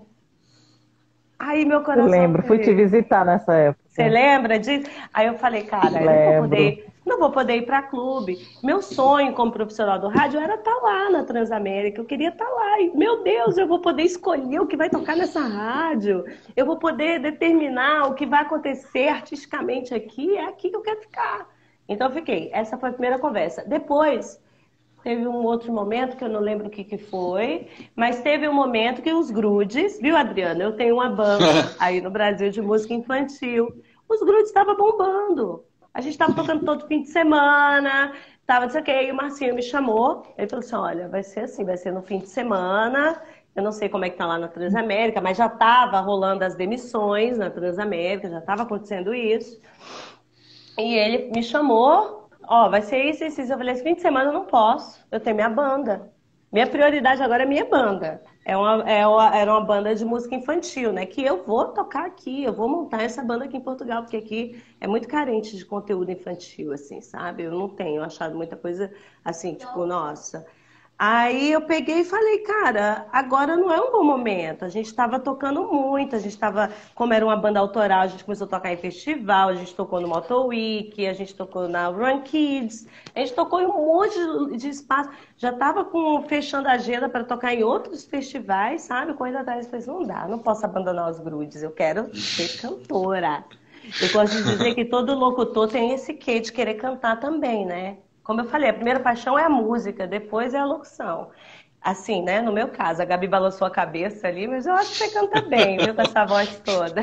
Aí meu coração... Eu lembro, fui te visitar nessa época. Você lembra disso? Aí eu falei, cara, eu não vou poder, não vou poder ir para clube. Meu sonho como profissional do rádio era estar lá na Transamérica. Eu queria estar lá. E, meu Deus, eu vou poder escolher o que vai tocar nessa rádio. Eu vou poder determinar o que vai acontecer artisticamente aqui. É aqui que eu quero ficar. Então eu fiquei. Essa foi a primeira conversa. Depois... Teve um outro momento que eu não lembro o que, que foi, mas teve um momento que os Grudes, viu, Adriana? Eu tenho uma banda aí no Brasil de música infantil. Os Grudes estavam bombando. A gente tava tocando todo fim de semana, tava, não sei o que, e o Marcinho me chamou, ele falou assim, olha, vai ser assim, vai ser no fim de semana, eu não sei como é que tá lá na Transamérica, mas já tava rolando as demissões na Transamérica, já tava acontecendo isso. E ele me chamou, ó, vai ser isso, isso, isso. Eu falei, esse fim de semana eu não posso, eu tenho minha banda. Minha prioridade agora é minha banda. É uma, é uma, era uma banda de música infantil, né? Que eu vou tocar aqui, eu vou montar essa banda aqui em Portugal, porque aqui é muito carente de conteúdo infantil, assim, sabe? Eu não tenho achado muita coisa assim, tipo, nossa... Aí eu peguei e falei, cara, agora não é um bom momento. A gente estava tocando muito, a gente estava, como era uma banda autoral, a gente começou a tocar em festival, a gente tocou no Moto Week, a gente tocou na Run Kids, a gente tocou em um monte de espaço. Já estava fechando a agenda para tocar em outros festivais, sabe? Correndo atrás, eu falei, não dá, não posso abandonar os grudes, eu quero ser cantora. Eu gosto de dizer que todo locutor tem esse quê de querer cantar também, né? Como eu falei, a primeira paixão é a música, depois é a locução. Assim, né? No meu caso, a Gabi balançou a cabeça ali, mas eu acho que você canta bem, viu? Com essa voz toda.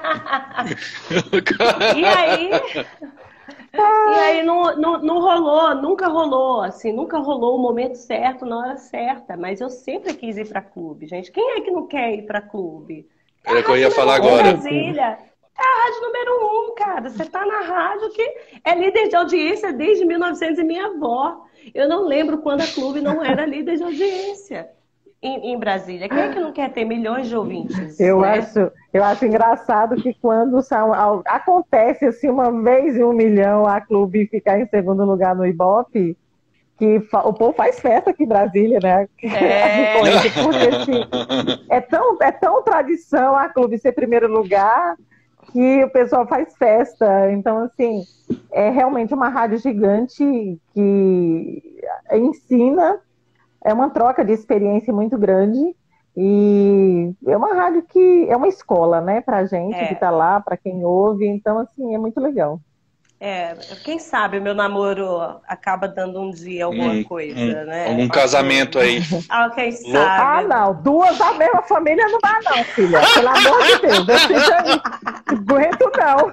E aí... E aí não, não, não rolou, nunca rolou, assim, nunca rolou o momento certo, na hora certa. Mas eu sempre quis ir pra clube, gente. Quem é que não quer ir pra clube? É o que eu ia falar agora. Brasília. É a rádio número um, cara. Você tá na rádio que é líder de audiência desde mil e novecentos e minha avó. Eu não lembro quando a clube não era líder de audiência em, em Brasília. Quem é que não quer ter milhões de ouvintes? Eu, né? acho, eu acho engraçado que quando são, acontece assim uma vez em um milhão a clube ficar em segundo lugar no Ibope, que o povo faz festa aqui em Brasília, né? É, Porque, assim, é, tão, é tão tradição a clube ser primeiro lugar que o pessoal faz festa. Então, assim, é realmente uma rádio gigante que ensina, é uma troca de experiência muito grande e é uma rádio que é uma escola, né, pra gente É. que tá lá, pra quem ouve. Então, assim, é muito legal. É, quem sabe o meu namoro acaba dando um dia alguma Hum, coisa, hum, né? algum casamento aí. Ah, quem Ah, sabe? não, duas da mesma família não dá não, filha. Pelo amor de Deus, eu não aguento não.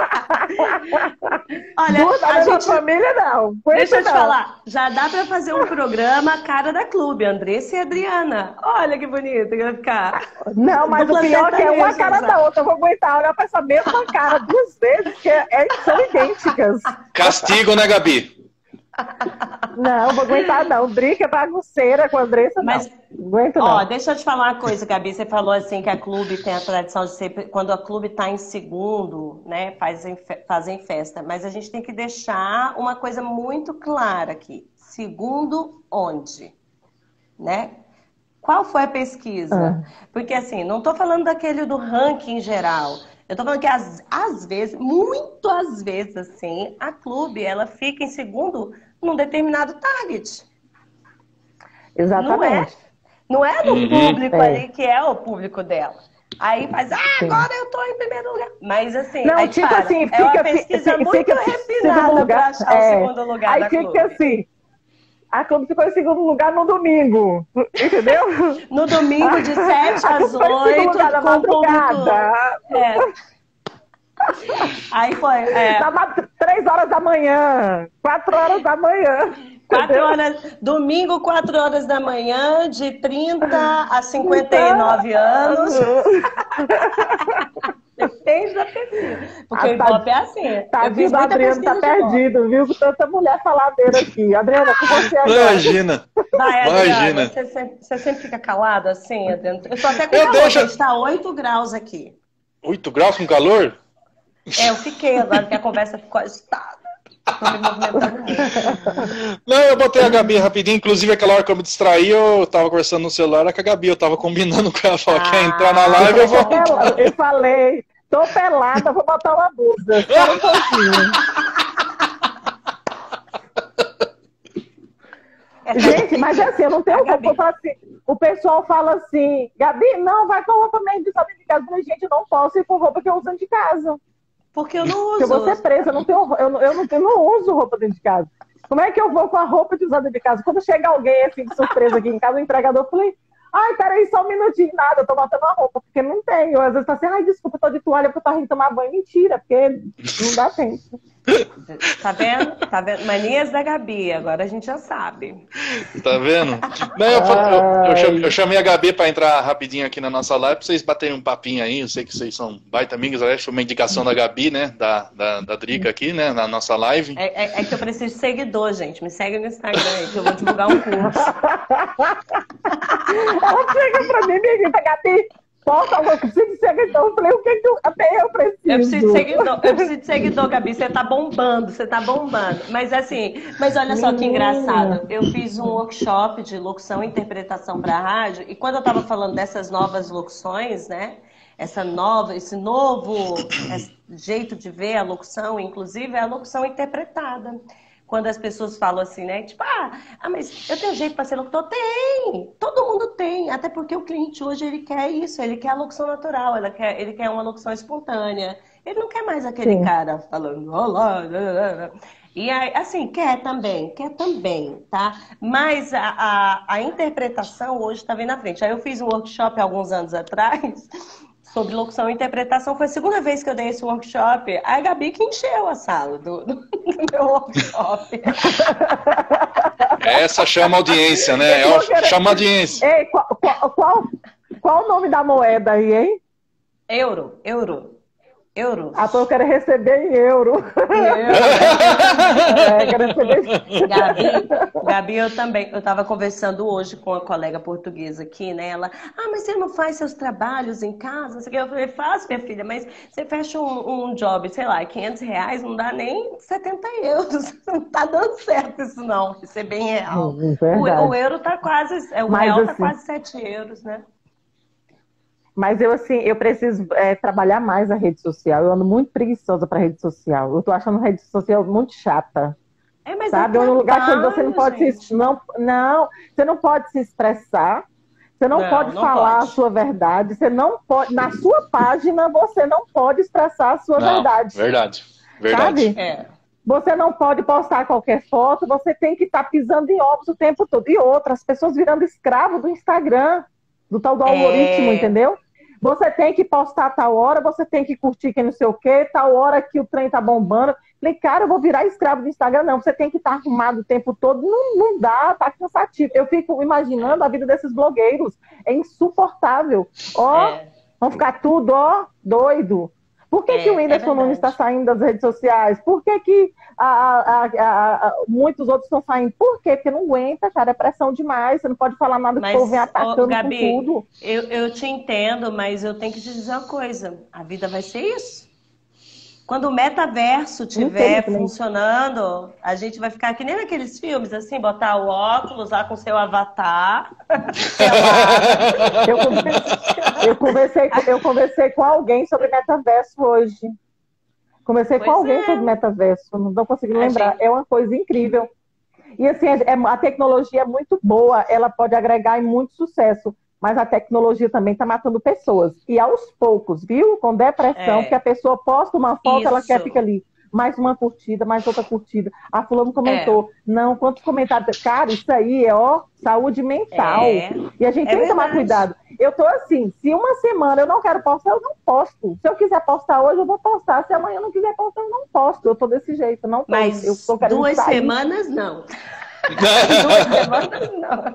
Olha, Duas da a mesma gente... família não. Aguento Deixa eu te não. falar, já dá pra fazer um programa cara da clube, Andressa e Adriana. Olha que bonito que vai ficar. Não, mas Dupla o pior é que é uma sertaneja, cara já. da outra. Eu vou aguentar olhar pra essa mesma cara duas vezes, que é, é- são idênticas. Castigo, né, Gabi? Não, vou aguentar não. Drica é bagunceira com a Andressa, não. Mas, Aguento ó, não. deixa eu te falar uma coisa, Gabi. Você falou assim que a clube tem a tradição de ser. Quando a clube está em segundo, né? Fazem, fe- fazem festa. Mas a gente tem que deixar uma coisa muito clara aqui. Segundo onde? Né? Qual foi a pesquisa? Porque assim, não estou falando daquele do ranking geral. Eu tô falando que às, às vezes, muito às vezes, assim, a clube ela fica em segundo num determinado target. Exatamente. Não é do Uhum. público É. ali que é o público dela. Aí faz, ah, Sim. agora eu tô em primeiro lugar. Mas assim, Não, aí tipo para. assim, é uma fica, pesquisa fica, muito fica segundo refinada lugar, pra achar é. o segundo lugar Aí da fica clube. assim, a clube ficou em segundo lugar no domingo, entendeu? No domingo, de sete A às clube ficou em segundo oito, lugar na com o público. madrugada. É. Aí foi. É. Na ma- Três horas da manhã, quatro horas da manhã. Quatro entendeu? horas, domingo, quatro horas da manhã, de trinta a cinquenta e nove anos. Depende da pesquisa. Porque Ah, o Ibope é assim. Eu Tadinho fiz do muita Adriano, tá pesquisa de Ibope. perdido, viu? Com tanta mulher faladeira aqui. Adriana, com você agora. Imagina. Vai, Adriana, Imagina. você sempre, você sempre fica calado assim, Adriano? Eu tô até com Eu calor, deixo- gente, tá oito graus aqui. oito graus com calor? É, eu fiquei agora, porque a conversa ficou agitada. Tô me movimentando muito. Não, eu botei a Gabi rapidinho. Inclusive, aquela hora que eu me distraí, eu tava conversando no celular era com a Gabi. Eu tava combinando com ela. Falou, quer entrar na live, eu vou... Tô pelada, eu falei, tô pelada, vou botar uma blusa. Espera um pouquinho. Gente, mas é assim, eu não tenho A Gabi. roupa. Eu falo assim, o pessoal fala assim, Gabi, não, vai com roupa mesmo de saber de casa. Eu falei, gente, eu não posso ir com roupa que eu uso dentro de casa. Porque eu não Porque eu vou ser uso. presa, eu não, tenho, eu, não, eu, não, eu não uso roupa dentro de casa. Como é que eu vou com a roupa de usar dentro de casa? Quando chega alguém assim de surpresa aqui em casa, o entregador, eu falei, ai, peraí, só um minutinho, nada, eu tô botando a roupa, porque não tenho. Às vezes tá assim, ai, desculpa, eu tô de toalha porque eu tô indo tomar banho. Mentira, porque não dá tempo. Tá vendo? Tá vendo? Manias da Gabi, agora a gente já sabe. Tá vendo? Não, eu, eu, eu, chamei, eu chamei a Gabi para entrar rapidinho aqui na nossa live, para vocês baterem um papinho aí. Eu sei que vocês são baita amigos, aliás, foi uma indicação da Gabi, né? Da, da, da Drica aqui, né? Na nossa live. É, é, é que eu preciso de seguidor, gente. Me segue no Instagram aí, que eu vou divulgar um curso. Ela chega pra mim e me grita, Gabi, falta alguma coisa, preciso de seguidor. Eu falei, o que que eu, até eu preciso? Eu preciso de seguidor, eu preciso de seguidor, Gabi. Você tá bombando, você tá bombando. Mas assim, mas olha só que engraçado. Eu fiz um workshop de locução e interpretação para rádio, e quando eu tava falando dessas novas locuções, né? Essa nova, esse novo esse jeito de ver a locução, inclusive, é a locução interpretada. Quando as pessoas falam assim, né? Tipo, ah, ah mas eu tenho jeito para ser locutor? Tem! Todo mundo tem. Até porque o cliente hoje, ele quer isso. Ele quer a locução natural. Ele quer, ele quer uma locução espontânea. Ele não quer mais aquele Sim. cara falando... Olá, e aí, assim, quer também. Quer também, tá? Mas a, a, a interpretação hoje está bem na frente. Aí eu fiz um workshop há alguns anos atrás... sobre locução e interpretação. Foi a segunda vez que eu dei esse workshop. A Gabi que encheu a sala do, do, do meu workshop. Essa chama audiência, né? É o, chama audiência. Ei, qual, qual, qual, qual o nome da moeda aí, hein? Euro, euro. Euro. Ah, então eu quero receber em euro. euro. É, quero receber... Gabi, Gabi, eu também. Eu estava conversando hoje com uma colega portuguesa aqui, né? Ela, ah, mas você não faz seus trabalhos em casa? Eu falei, faço, minha filha, mas você fecha um, um job, sei lá, quinhentos reais, não dá nem setenta euros. Não tá dando certo isso, não. Isso é bem real. O, o euro tá quase, o mas, real tá assim... quase sete euros, né? Mas eu, assim, eu preciso é, trabalhar mais a rede social. Eu ando muito preguiçosa para rede social. Eu tô achando a rede social muito chata. É, mas sabe? É um lugar que você não pode se, não, não, você não pode se expressar. Você não, não pode não falar pode. a sua verdade. Você não pode, na sua página, você não pode expressar a sua não, verdade. Verdade. Verdade. Sabe? É. Você não pode postar qualquer foto. Você tem que estar tá pisando em ovos o tempo todo. E outra, as pessoas virando escravo do Instagram. Do tal do algoritmo, é... entendeu? Você tem que postar tal hora, você tem que curtir quem não sei o quê, tal hora que o trem tá bombando. Falei, cara, eu vou virar escravo do Instagram. Não, você tem que estar arrumado o tempo todo. Não, não dá, tá cansativo. Eu fico imaginando a vida desses blogueiros. É insuportável. Ó, é. Vão ficar tudo, ó, doido. Por que, é, que o Whindersson é Nunes está saindo das redes sociais? Por que, que a, a, a, a, muitos outros estão saindo? Por quê? Porque não aguenta, cara, é pressão demais. Você não pode falar nada que o povo vem atacando, ó, Gabi, com tudo. Eu, eu te entendo, mas eu tenho que te dizer uma coisa. A vida vai ser isso. Quando o metaverso estiver funcionando, a gente vai ficar que nem naqueles filmes, assim, botar o óculos lá com seu avatar. eu, conversei, eu, conversei, eu conversei com alguém sobre metaverso hoje. Conversei pois com alguém é. sobre metaverso, não estou conseguindo a lembrar. Gente... É uma coisa incrível. E assim, é, a tecnologia é muito boa, ela pode agregar em muito sucesso. Mas a tecnologia também está matando pessoas. E aos poucos, viu? Com depressão, é. que a pessoa posta uma foto, Isso. ela quer ficar ali. Mais uma curtida, mais outra curtida. A fulano comentou. É. Não, quantos comentários? Cara, isso aí é, ó, saúde mental. É. E a gente é tem que tomar cuidado. Eu tô assim, se uma semana eu não quero postar, eu não posto. Se eu quiser postar hoje, eu vou postar. Se amanhã eu não quiser postar, eu não posto. Eu tô desse jeito, não posto. Mas eu tô duas sair. semanas, não. Duas semanas, não.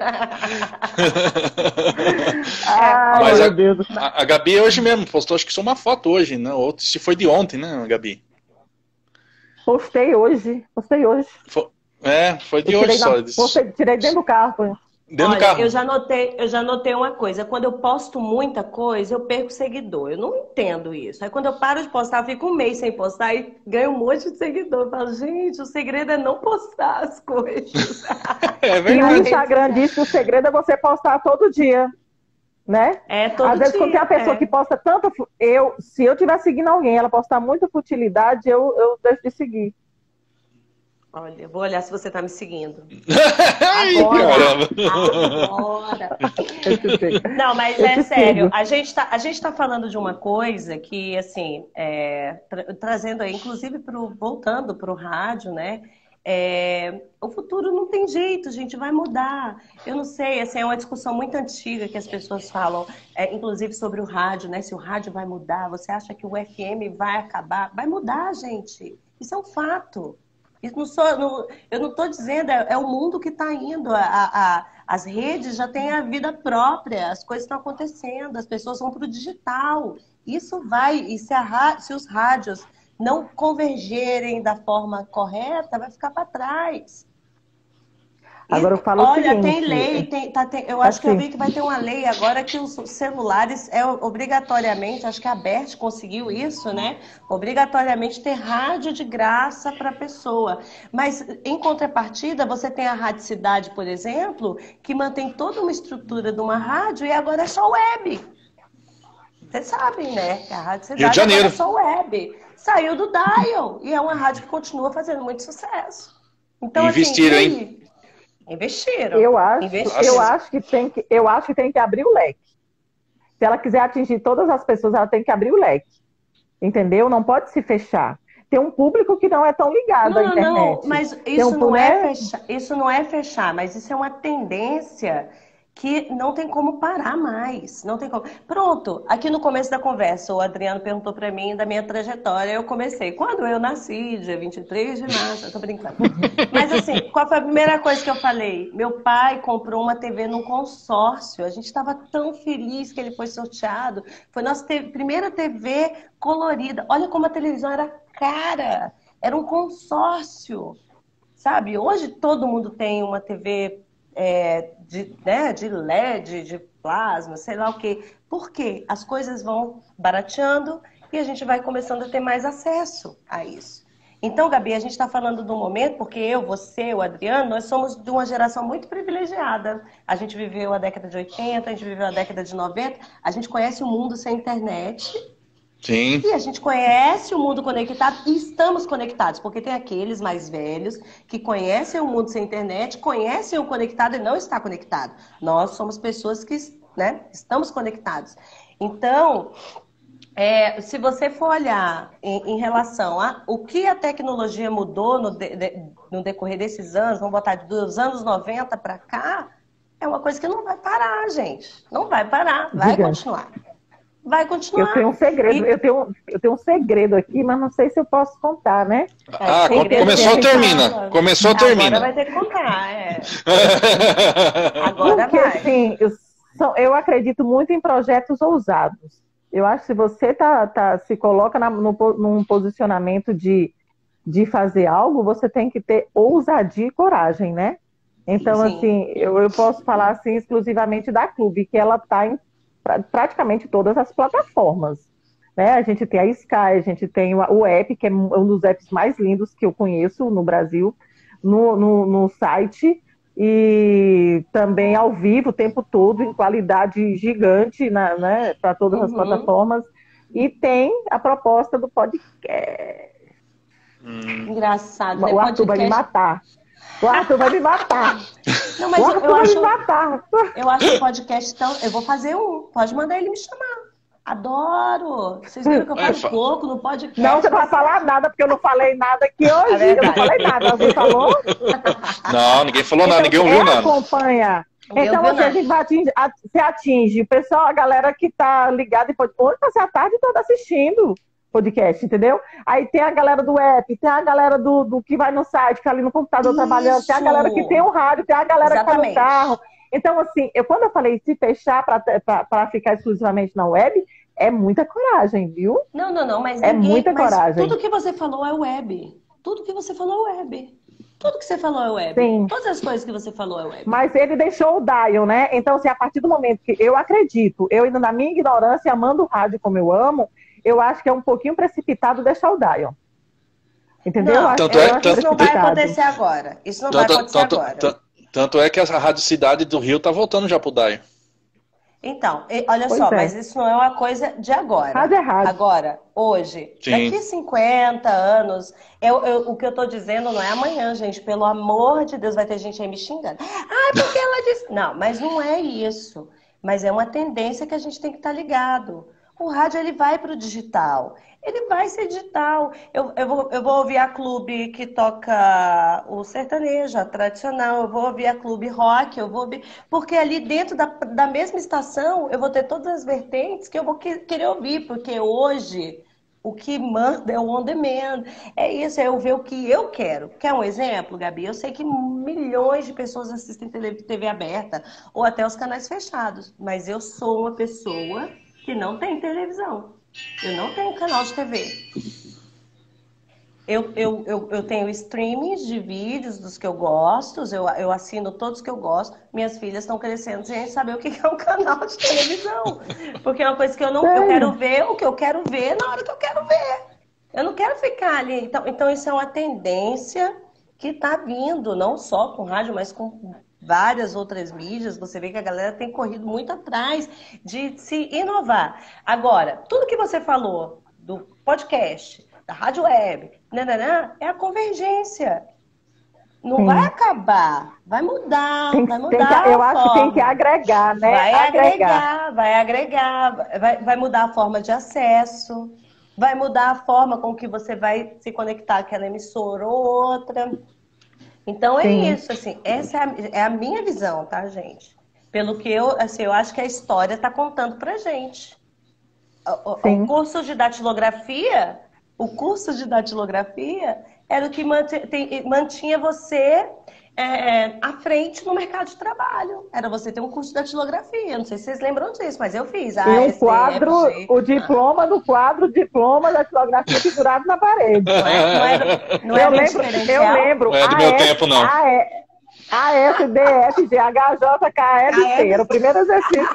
Ai, Mas a, Deus. A, a Gabi hoje mesmo postou, acho que só uma foto hoje, né? Ou se foi de ontem, né, Gabi? Postei hoje, postei hoje. Foi, é, foi de eu hoje só. Na, postei, tirei dentro do carro. Dentro Olha, do carro. Eu já notei, eu já notei uma coisa. Quando eu posto muita coisa, eu perco seguidor. Eu não entendo isso. Aí quando eu paro de postar, eu fico um mês sem postar e ganho um monte de seguidor. Eu falo, gente, o segredo é não postar as coisas. É verdade. E o Instagram diz que o segredo é você postar todo dia. Né? É, todo Às vezes, dia, quando tem uma pessoa é. que posta tanto... Eu, se eu estiver seguindo alguém, ela postar muita futilidade, eu, eu deixo de seguir. Olha, eu vou olhar se você tá me seguindo. Agora! Agora! Não, mas é sério. A gente, tá, a gente tá falando de uma coisa que, assim, é, tra trazendo aí, inclusive, pro, voltando para o rádio, né? É, o futuro não tem jeito, gente, vai mudar. Eu não sei, assim, é uma discussão muito antiga que as pessoas falam, é, inclusive sobre o rádio, né? Se o rádio vai mudar, você acha que o F M vai acabar? Vai mudar, gente. Isso é um fato. Isso não sou, não, eu não estou dizendo, é, é o mundo que está indo. A, a, as redes já têm a vida própria, as coisas estão acontecendo, as pessoas vão para o digital. Isso vai, e se, a, se os rádios não convergerem da forma correta, vai ficar para trás. Agora eu falo Olha, o seguinte, tem lei, tem, tá, tem, eu acho assim, que eu vi que vai ter uma lei agora que os celulares é obrigatoriamente, acho que a Bert conseguiu isso, né? Obrigatoriamente ter rádio de graça para a pessoa. Mas, em contrapartida, você tem a Rádio Cidade, por exemplo, que mantém toda uma estrutura de uma rádio e agora é só web. Vocês sabem, né? Que a Rádio Cidade Rio de Janeiro. agora é só web. Saiu do Dial e é uma rádio que continua fazendo muito sucesso. Então, Investiram, assim, hein? Investiram. Eu acho, Investiram. eu acho que tem que, eu acho que tem que abrir o leque. Se ela quiser atingir todas as pessoas, ela tem que abrir o leque. Entendeu? Não pode se fechar. Tem um público que não é tão ligado Não, à internet. não, mas Tem isso um não pu- é né? fechar, isso não é fechar, mas isso é uma tendência que não tem como parar mais. Não tem como. Pronto, aqui no começo da conversa, o Adriano perguntou para mim da minha trajetória. Eu comecei. Quando eu nasci, dia vinte e três de março, eu tô brincando. Mas assim, qual foi a primeira coisa que eu falei? Meu pai comprou uma T V num consórcio. A gente estava tão feliz que ele foi sorteado. Foi nossa te- primeira T V colorida. Olha como a televisão era cara. Era um consórcio. Sabe? Hoje todo mundo tem uma T V é, de, né, de L E D, de plasma, sei lá o quê. Por quê? As coisas vão barateando e a gente vai começando a ter mais acesso a isso. Então, Gabi, a gente está falando do momento, porque eu, você, o Adriano, nós somos de uma geração muito privilegiada. A gente viveu a década de oitenta, a gente viveu a década de noventa, a gente conhece o mundo sem internet. Sim. E a gente conhece o mundo conectado e estamos conectados, porque tem aqueles mais velhos que conhecem o mundo sem internet, conhecem o conectado e não está conectado. Nós somos pessoas que, né, estamos conectados. Então, é, se você for olhar em, em relação a o que a tecnologia mudou no, de, de, no decorrer desses anos, vamos botar dos anos noventa para cá, é uma coisa que não vai parar, gente. Não vai parar, vai Diga. continuar. Vai continuar. Eu tenho um segredo, E- eu tenho, eu tenho um segredo aqui, mas não sei se eu posso contar, né? Ah, É, quando segredo começou, que a gente termina. fala. Começou, Agora termina. vai ter que contar, é. Agora Porque, vai. assim, eu, são- eu acredito muito em projetos ousados. Eu acho que se você tá, tá- se coloca na, no, po- num posicionamento de, de fazer algo, você tem que ter ousadia e coragem, né? Então, Sim. assim, eu, eu posso falar assim exclusivamente da Clube, que ela está em pra- praticamente todas as plataformas. Né? A gente tem a Sky, a gente tem o, o app, que é um dos apps mais lindos que eu conheço no Brasil, no, no, no site, e também ao vivo o tempo todo, em qualidade gigante, na, né, para todas as Uhum. plataformas. E tem a proposta do podcast. Engraçado, né? O Arthur vai me Podcast- matar. O Arthur vai me matar. Não, mas O eu, Arthur eu vai acho, me matar. eu acho o podcast tão. Eu vou fazer um. Pode mandar ele me chamar. Adoro. Vocês viram que eu É, falo fa- pouco no podcast. Não, você não vai falar nada, porque eu não falei nada aqui hoje. É eu não verdade. falei nada. Você falou? Não, ninguém falou nada, ninguém Então, ouviu ela nada. acompanha. Ninguém Então, ouviu assim, a nada. gente vai atingir, a- você atinge o pessoal, a galera que tá ligada depois. Hoje passei a tarde toda assistindo podcast, entendeu? Aí tem a galera do app, tem a galera do, do que vai no site, fica ali no computador Isso. trabalhando, tem a galera que tem o rádio, tem a galera Exatamente. que tá no carro. Então, assim, eu, quando eu falei se fechar para ficar exclusivamente na web, é muita coragem, viu? Não, não, não, mas É ninguém. muita mas coragem. tudo que você falou é web. Tudo que você falou é web. Tudo que você falou é web. Sim. Todas as coisas que você falou é web. Mas ele deixou o dial, né? Então, assim, a partir do momento que eu acredito, eu ainda na minha ignorância, amando o rádio como eu amo, eu acho que é um pouquinho precipitado deixar o dial. Entendeu? Não, Eu acho- Tanto eu é- acho tanto- isso não vai precipitado. acontecer agora. Isso não vai Tanto, acontecer tanto, agora. tanto, tanto é que a Rádio Cidade do Rio tá voltando já pro Daio. Então, e- olha Pois só, é. mas isso não é uma coisa de agora. Rádio é rádio. Agora, hoje, Sim. daqui a cinquenta anos, eu, eu- o que eu tô dizendo não é amanhã, gente. Pelo amor de Deus, vai ter gente aí me xingando. Ah, porque ela disse. Não, mas não é isso. Mas é uma tendência que a gente tem que estar ligado. O rádio, ele vai para o digital. Ele vai ser digital. Eu, eu, vou, eu vou ouvir a clube que toca o sertanejo, a tradicional. Eu vou ouvir a clube rock. Eu vou ouvir... Porque ali dentro da, da mesma estação, eu vou ter todas as vertentes que eu vou que- querer ouvir. Porque hoje, O que manda é o on demand. É isso, é eu ver o que eu quero. Quer um exemplo, Gabi? Eu sei que milhões de pessoas assistem T V aberta ou até os canais fechados. Mas eu sou uma pessoa que não tem televisão. Eu não tenho canal de T V. Eu, eu, eu, eu tenho streamings de vídeos dos que eu gosto, eu, eu assino todos que eu gosto. Minhas filhas estão crescendo sem saber o que é um canal de televisão. Porque é uma coisa que eu não eu quero ver, o que eu quero ver na hora que eu quero ver. Eu não quero ficar ali. Então, então isso é uma tendência que está vindo, não só com rádio, mas com várias outras mídias. Você vê que a galera tem corrido muito atrás de se inovar. Agora, tudo que você falou do podcast, da rádio web, nananã, é a convergência. Não Sim. vai acabar, vai mudar, tem, vai mudar. Que, eu acho que tem que agregar, né? Vai agregar, agregar vai agregar, vai, vai mudar a forma de acesso, vai mudar a forma com que você vai se conectar àquela emissora ou outra. Então é Sim. isso, assim, essa é a, é a minha visão, tá, gente? Pelo que eu, assim, eu acho que a história está contando pra gente. O, o curso de datilografia... O curso de datilografia era o que mantinha você é, à frente no mercado de trabalho. Era você ter um curso de datilografia. Não sei se vocês lembram disso, mas eu fiz. E o quadro, o diploma do quadro, diploma da datilografia pendurado na parede. Não é, não era, não era eu, lembro, eu lembro. Não é do meu tempo, não. A S D F G H J K L C, era o primeiro exercício.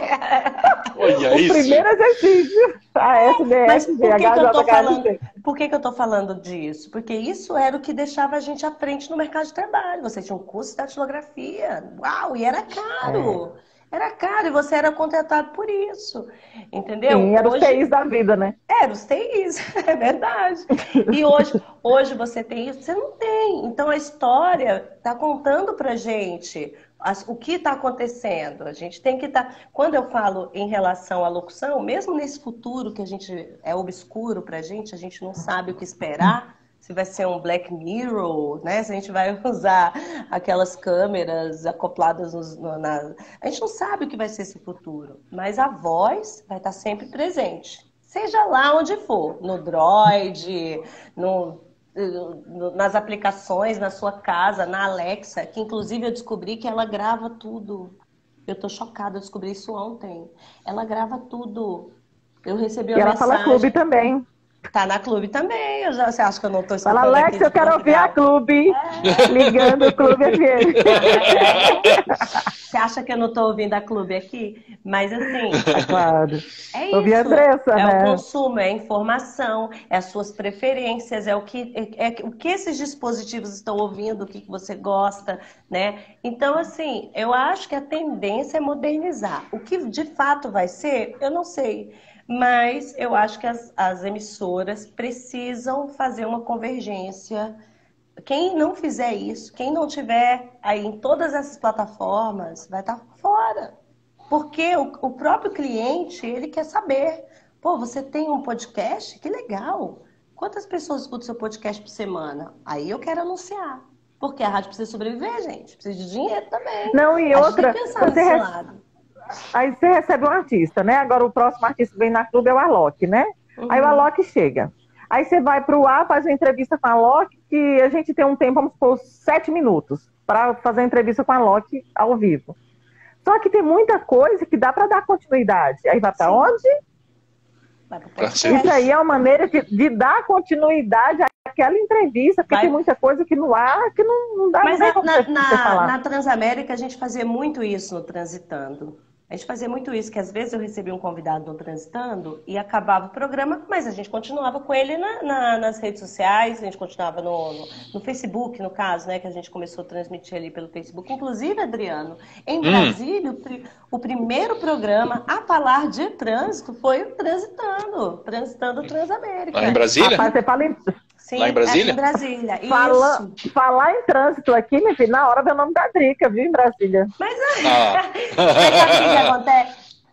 Olha o isso. primeiro exercício. A S D F G H J K L C. Por que que eu tô falando disso? Porque isso era o que deixava a gente à frente no mercado de trabalho. Você tinha um curso de datilografia. Uau, e era caro. É. Era caro e você era contratado por isso. Entendeu? Sim, era hoje... os T Is da vida, né? Era os T Is, é verdade. E hoje, hoje você tem isso, você não tem. Então a história está contando pra gente as, o que está acontecendo. A gente tem que estar... Tá... Quando eu falo em relação à locução, mesmo nesse futuro que a gente é obscuro pra gente, a gente não sabe o que esperar, se vai ser um Black Mirror, né? Se a gente vai usar aquelas câmeras acopladas nos, no, na... A gente não sabe o que vai ser esse futuro, mas a voz vai estar sempre presente. Seja lá onde for, no Droid, no, no, nas aplicações, na sua casa, na Alexa, que inclusive eu descobri que ela grava tudo. Eu tô chocada, eu descobri isso ontem. Ela grava tudo. Eu recebi uma e ela mensagem... fala clube também. Tá na Clube também. Eu já, você acha que eu não tô escutando? Fala, Alex, eu quero ouvir a Clube. É. Ligando o Clube aqui. Você acha que eu não tô ouvindo a Clube aqui? Mas assim... É claro. É isso. Ouvi a Andressa, é né? o consumo, é a informação, é as suas preferências, é o que, é, é o que esses dispositivos estão ouvindo, o que, que você gosta, né? Então, assim, eu acho que a tendência é modernizar. O que de fato vai ser, eu não sei. Mas eu acho que as, as emissoras precisam fazer uma convergência. Quem não fizer isso, quem não tiver aí em todas essas plataformas, vai estar fora. Porque o, o próprio cliente, ele quer saber. Pô, você tem um podcast? Que legal. Quantas pessoas escutam seu podcast por semana? Aí eu quero anunciar. Porque a rádio precisa sobreviver, gente. Precisa de dinheiro também. Não, e a outra... gente tem que pensar nesse rece... lado. Aí você recebe um artista, né? Agora o próximo artista que vem na Clube é o Alok, né? Uhum. Aí o Alok chega. Aí você vai pro ar, faz uma entrevista com a Alok, que a gente tem um tempo, vamos supor, sete minutos, para fazer a entrevista com a Alok ao vivo. Só que tem muita coisa que dá para dar continuidade. Aí vai para onde? Vai pra Isso aí é uma maneira de, de dar continuidade àquela entrevista, porque vai. Tem muita coisa que no ar que não, não dá Mas nem na, pra na, você falar. Na Transamérica a gente fazia muito isso no Transitando. A gente fazia muito isso, que às vezes eu recebia um convidado no Transitando e acabava o programa, mas a gente continuava com ele na, na, nas redes sociais, a gente continuava no, no, no Facebook, no caso, né, que a gente começou a transmitir ali pelo Facebook. Inclusive, Adriano, em hum. Brasília, o, o primeiro programa a falar de trânsito foi o Transitando, Transitando Transamérica. Lá em Brasília? Rapaz, você fala em... Sim, lá em Brasília? É em Brasília. Fala, falar em trânsito aqui, minha filha, na hora vem o nome da Drica, viu, em Brasília. Mas, ah. Mas sabe o que acontece?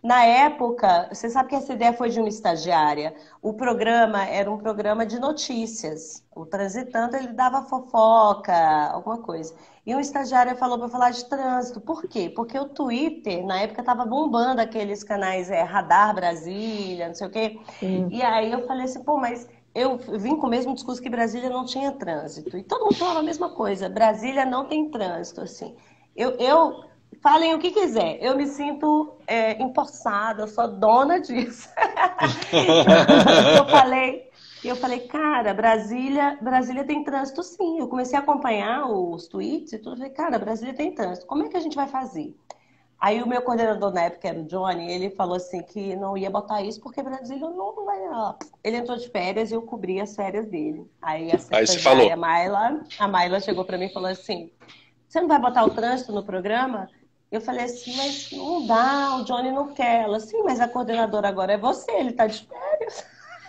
Na época, você sabe que essa ideia foi de uma estagiária. O programa era um programa de notícias. O Transitando, ele dava fofoca, alguma coisa. E um estagiário falou para falar de trânsito. Por quê? Porque o Twitter, na época, estava bombando aqueles canais é, Radar Brasília, não sei o quê. Sim. E aí eu falei assim, pô, mas eu vim com o mesmo discurso que Brasília não tinha trânsito. E todo mundo falava a mesma coisa. Brasília não tem trânsito, assim. Eu... eu Falem o que quiser. Eu me sinto é, empossada, eu sou dona disso. eu falei, eu falei, cara, Brasília, Brasília tem trânsito sim. Eu comecei a acompanhar os tweets e tudo. Falei, cara, Brasília tem trânsito. Como é que a gente vai fazer? Aí o meu coordenador na época, era o Johnny, ele falou assim que não ia botar isso porque Brasília não vai... Ó. Ele entrou de férias e eu cobri as férias dele. Aí a Aí você falou. A Mayla, a Mayla chegou para mim e falou assim, você não vai botar o trânsito no programa? Eu falei assim, mas não dá, o Johnny não quer. Ela, sim, mas a coordenadora agora é você, ele tá de férias.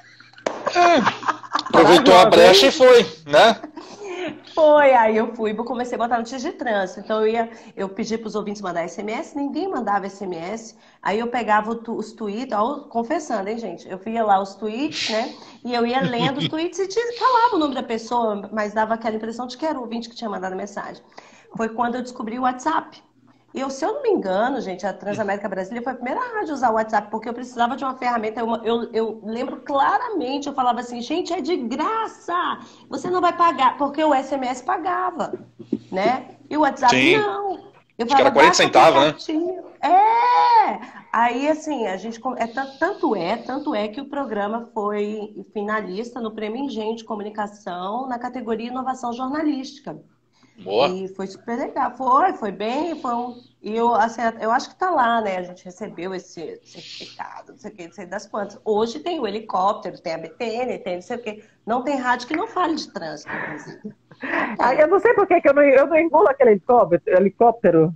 É, aproveitou a brecha e foi, né? Foi, aí eu fui e comecei a botar notícias de trânsito. Então eu ia, eu pedi para os ouvintes mandar S M S, ninguém mandava S M S. Aí eu pegava os tweets, ó, confessando, hein, gente? Eu ia lá os tweets, né? E eu ia lendo os tweets e tinha, falava o nome da pessoa, mas dava aquela impressão de que era o ouvinte que tinha mandado mensagem. Foi quando eu descobri o WhatsApp. E eu, se eu não me engano, gente, a Transamérica Brasília foi a primeira rádio a usar o WhatsApp, porque eu precisava de uma ferramenta. Eu, eu, eu lembro claramente, eu falava assim, gente, é de graça, você não vai pagar, porque o S M S pagava, né? E o WhatsApp Sim. não. Eu Acho que era quarenta centavos, né? É! Aí, assim, a gente... É, tanto é, tanto é que o programa foi finalista no Prêmio Engenho de Comunicação na categoria Inovação Jornalística. Boa. E foi super legal. Foi, foi bem, foi um... E eu, assim, eu acho que tá lá, né? A gente recebeu esse certificado, não sei o que, não sei das quantas. Hoje tem o helicóptero, tem a B T N, tem não sei o que. Não tem rádio que não fale de trânsito, inclusive. Ah, eu não sei por que eu não, eu não engulo aquele helicóptero. helicóptero.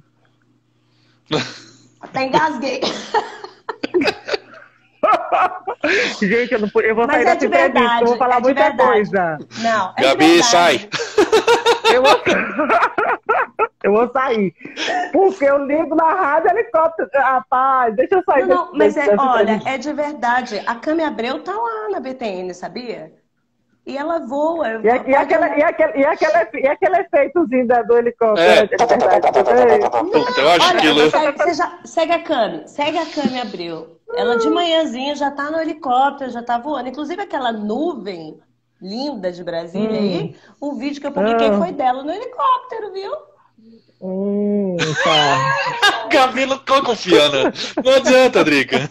Até engasguei. Gente, eu, não, eu vou Mas sair é dessa de entrevista, verdade, eu vou falar é de muita verdade. coisa. Não, é Gabi, de verdade. sai. Eu vou... eu vou sair. Porque eu ligo na rádio helicóptero. Rapaz, deixa eu sair. Não, não, mas desse, é, desse olha, entrevista. é de verdade. A Cami Abreu tá lá na B T N, sabia? E ela voa. E, a, e, aquele, e, aquele, e, aquele, e aquele efeitozinho da, do helicóptero. É. É de verdade. Puta, eu acho Olha, aquilo. segue, você já, segue a Cami, segue a Cami Abreu. Ela de manhãzinha já tá no helicóptero, já tá voando. Inclusive aquela nuvem linda de Brasília Hum. aí, o vídeo que eu publiquei Ah. foi dela no helicóptero, viu? Hum, tá. Gabi não tô confiando. Não adianta, Drica.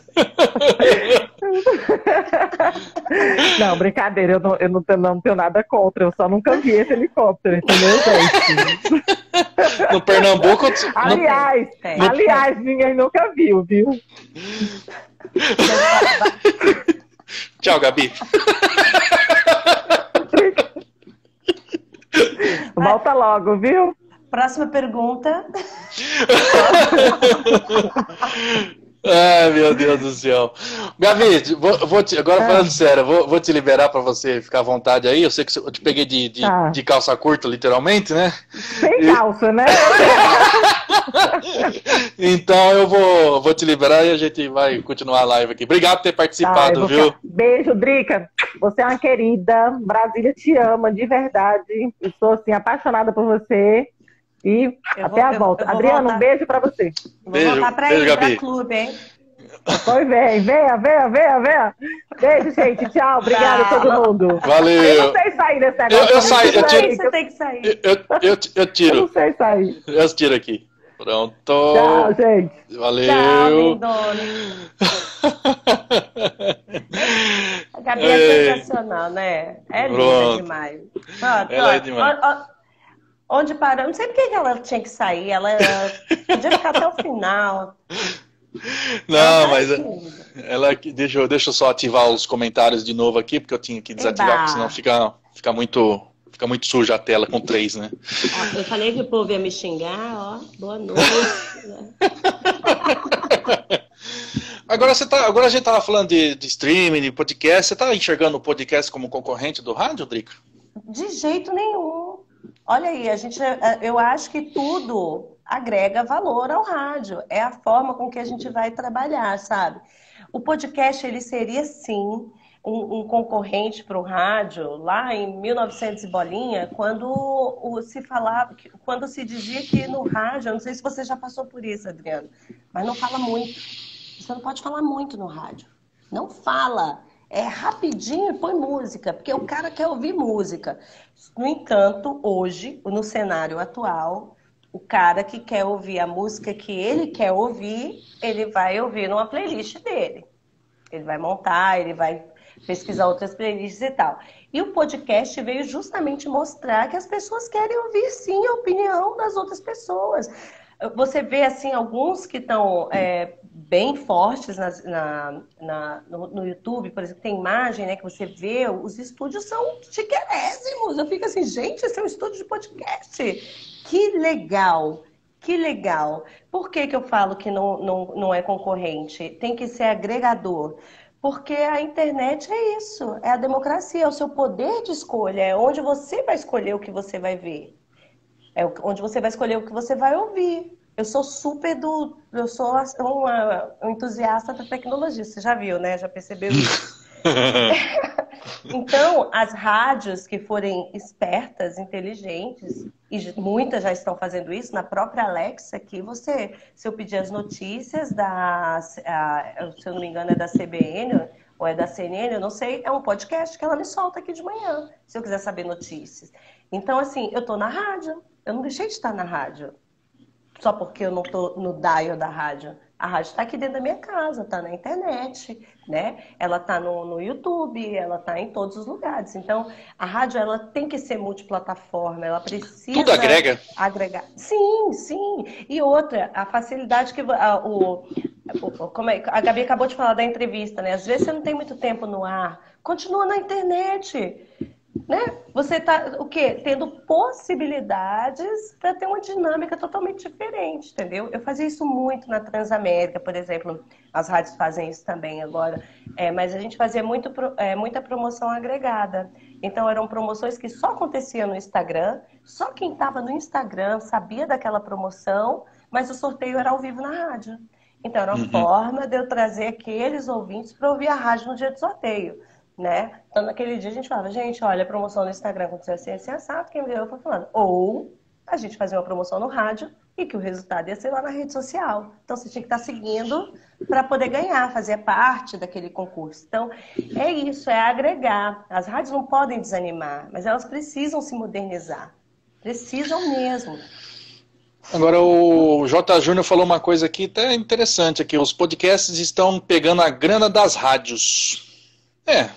Não, brincadeira, eu, não, eu não, tenho, não tenho nada contra, eu só nunca vi esse helicóptero, entendeu, gente? No Pernambuco. No... Aliás, Tem. aliás, ninguém nunca viu, viu? Tchau, Gabi. Volta logo, viu? Próxima pergunta. Ai, meu Deus do céu. Gabi, vou, vou te, agora Ah. falando sério, vou, vou te liberar para você ficar à vontade aí. Eu sei que eu te peguei de, de, Tá. de calça curta, literalmente, né? Sem calça, né? Então eu vou, vou te liberar e a gente vai continuar a live aqui. Obrigado por ter Tá, participado, eu vou viu? ficar- Beijo, Drica. Você é uma querida. Brasília te ama, de verdade. Eu sou, assim, apaixonada por você. E Eu até vou- a eu- volta. eu vou Adriano, voltar. um beijo pra você. Vou Beijo, voltar pra beijo, ir, pra Gabi. clube, hein? Pois vem, venha, venha, venha, venha. Beijo, gente. Tchau. Obrigada a todo mundo. Eu Valeu. não sei sair desse Eu- negócio. eu saio, eu não tiro- sei, Você tem que sair. Eu, eu, eu Eu não tiro. sei sair. Eu tiro aqui. Pronto. Tchau, gente. Tchau, Valeu. lindona. A Gabi é Ei. sensacional, né? É linda Pronto. demais. Pronto, Ela é ó, demais. ó, ó, onde parou? Não sei por que que ela tinha que sair. Ela ela podia ficar até o final. Não, mas Ela é ela aqui- deixa, eu- deixa eu só ativar os comentários de novo aqui, porque eu tinha que desativar, Eba. porque senão fica, fica muito, fica muito suja a tela com três, né? Ó, eu falei que o povo ia me xingar, ó. Boa noite. Agora, você tá, agora a gente tava falando de, de streaming, de podcast. Você tá enxergando o podcast como concorrente do rádio, Drica? De jeito nenhum. Olha aí, a gente, eu acho que tudo agrega valor ao rádio. É a forma com que a gente vai trabalhar, sabe? O podcast, ele seria, sim, um, um concorrente para o rádio, lá em mil e novecentos e bolinha, quando o, se falava, quando se dizia que no rádio, eu não sei se você já passou por isso, Adriano, mas não fala muito. Você não pode falar muito no rádio. Não fala. É rapidinho e põe música, porque o cara quer ouvir música. No entanto, hoje, no cenário atual, o cara que quer ouvir a música que ele quer ouvir, ele vai ouvir numa playlist dele. Ele vai montar, ele vai pesquisar outras playlists e tal. E o podcast veio justamente mostrar que as pessoas querem ouvir, sim, a opinião das outras pessoas. Você vê, assim, alguns que estão é, bem fortes na, na, na, no, no YouTube, por exemplo, tem imagem, né, que você vê, os estúdios são chiquerésimos. Eu fico assim, gente, esse é um estúdio de podcast. Que legal, que legal. Por que que eu falo que não, não, não é concorrente? Tem que ser agregador. Porque a internet é isso, é a democracia, é o seu poder de escolha, é onde você vai escolher o que você vai ver. É onde você vai escolher o que você vai ouvir. Eu sou super do... Eu sou uma, um entusiasta da tecnologia. Você já viu, né? Já percebeu isso? Então, as rádios que forem espertas, inteligentes, e muitas já estão fazendo isso, na própria Alexa, que você, se eu pedir as notícias da... A, se eu não me engano, é da C B N ou é da C N N, eu não sei, é um podcast que ela me solta aqui de manhã, se eu quiser saber notícias. Então, assim, eu tô na rádio. Eu não deixei de estar na rádio, só porque eu não estou no dial da rádio. A rádio está aqui dentro da minha casa, está na internet, né? Ela está no, no YouTube, ela está em todos os lugares. Então, a rádio ela tem que ser multiplataforma, ela precisa... Tudo agrega? Agregar. Sim, sim. E outra, a facilidade que... A, o, o, como é, a Gabi acabou de falar da entrevista, né? Às vezes você não tem muito tempo no ar. Continua na internet. Né? Você está o quê? Tendo possibilidades para ter uma dinâmica totalmente diferente, entendeu? Eu fazia isso muito na Transamérica, por exemplo. As rádios fazem isso também agora. É, mas a gente fazia muito, é, muita promoção agregada. Então, eram promoções que só aconteciam no Instagram. Só quem estava no Instagram sabia daquela promoção, mas o sorteio era ao vivo na rádio. Então, era uma uhum. forma de eu trazer aqueles ouvintes para ouvir a rádio no dia do sorteio. Né? Então, naquele dia a gente falava, gente, olha, a promoção no Instagram aconteceu assim, assim, assado, quem ganhou foi falando. Ou a gente fazia uma promoção no rádio e que o resultado ia ser lá na rede social. Então, você tinha que estar seguindo para poder ganhar, fazer parte daquele concurso. Então, é isso, é agregar. As rádios não podem desanimar, mas elas precisam se modernizar. Precisam mesmo. Agora, o J. Júnior falou uma coisa aqui até interessante aqui. Os podcasts estão pegando a grana das rádios. É.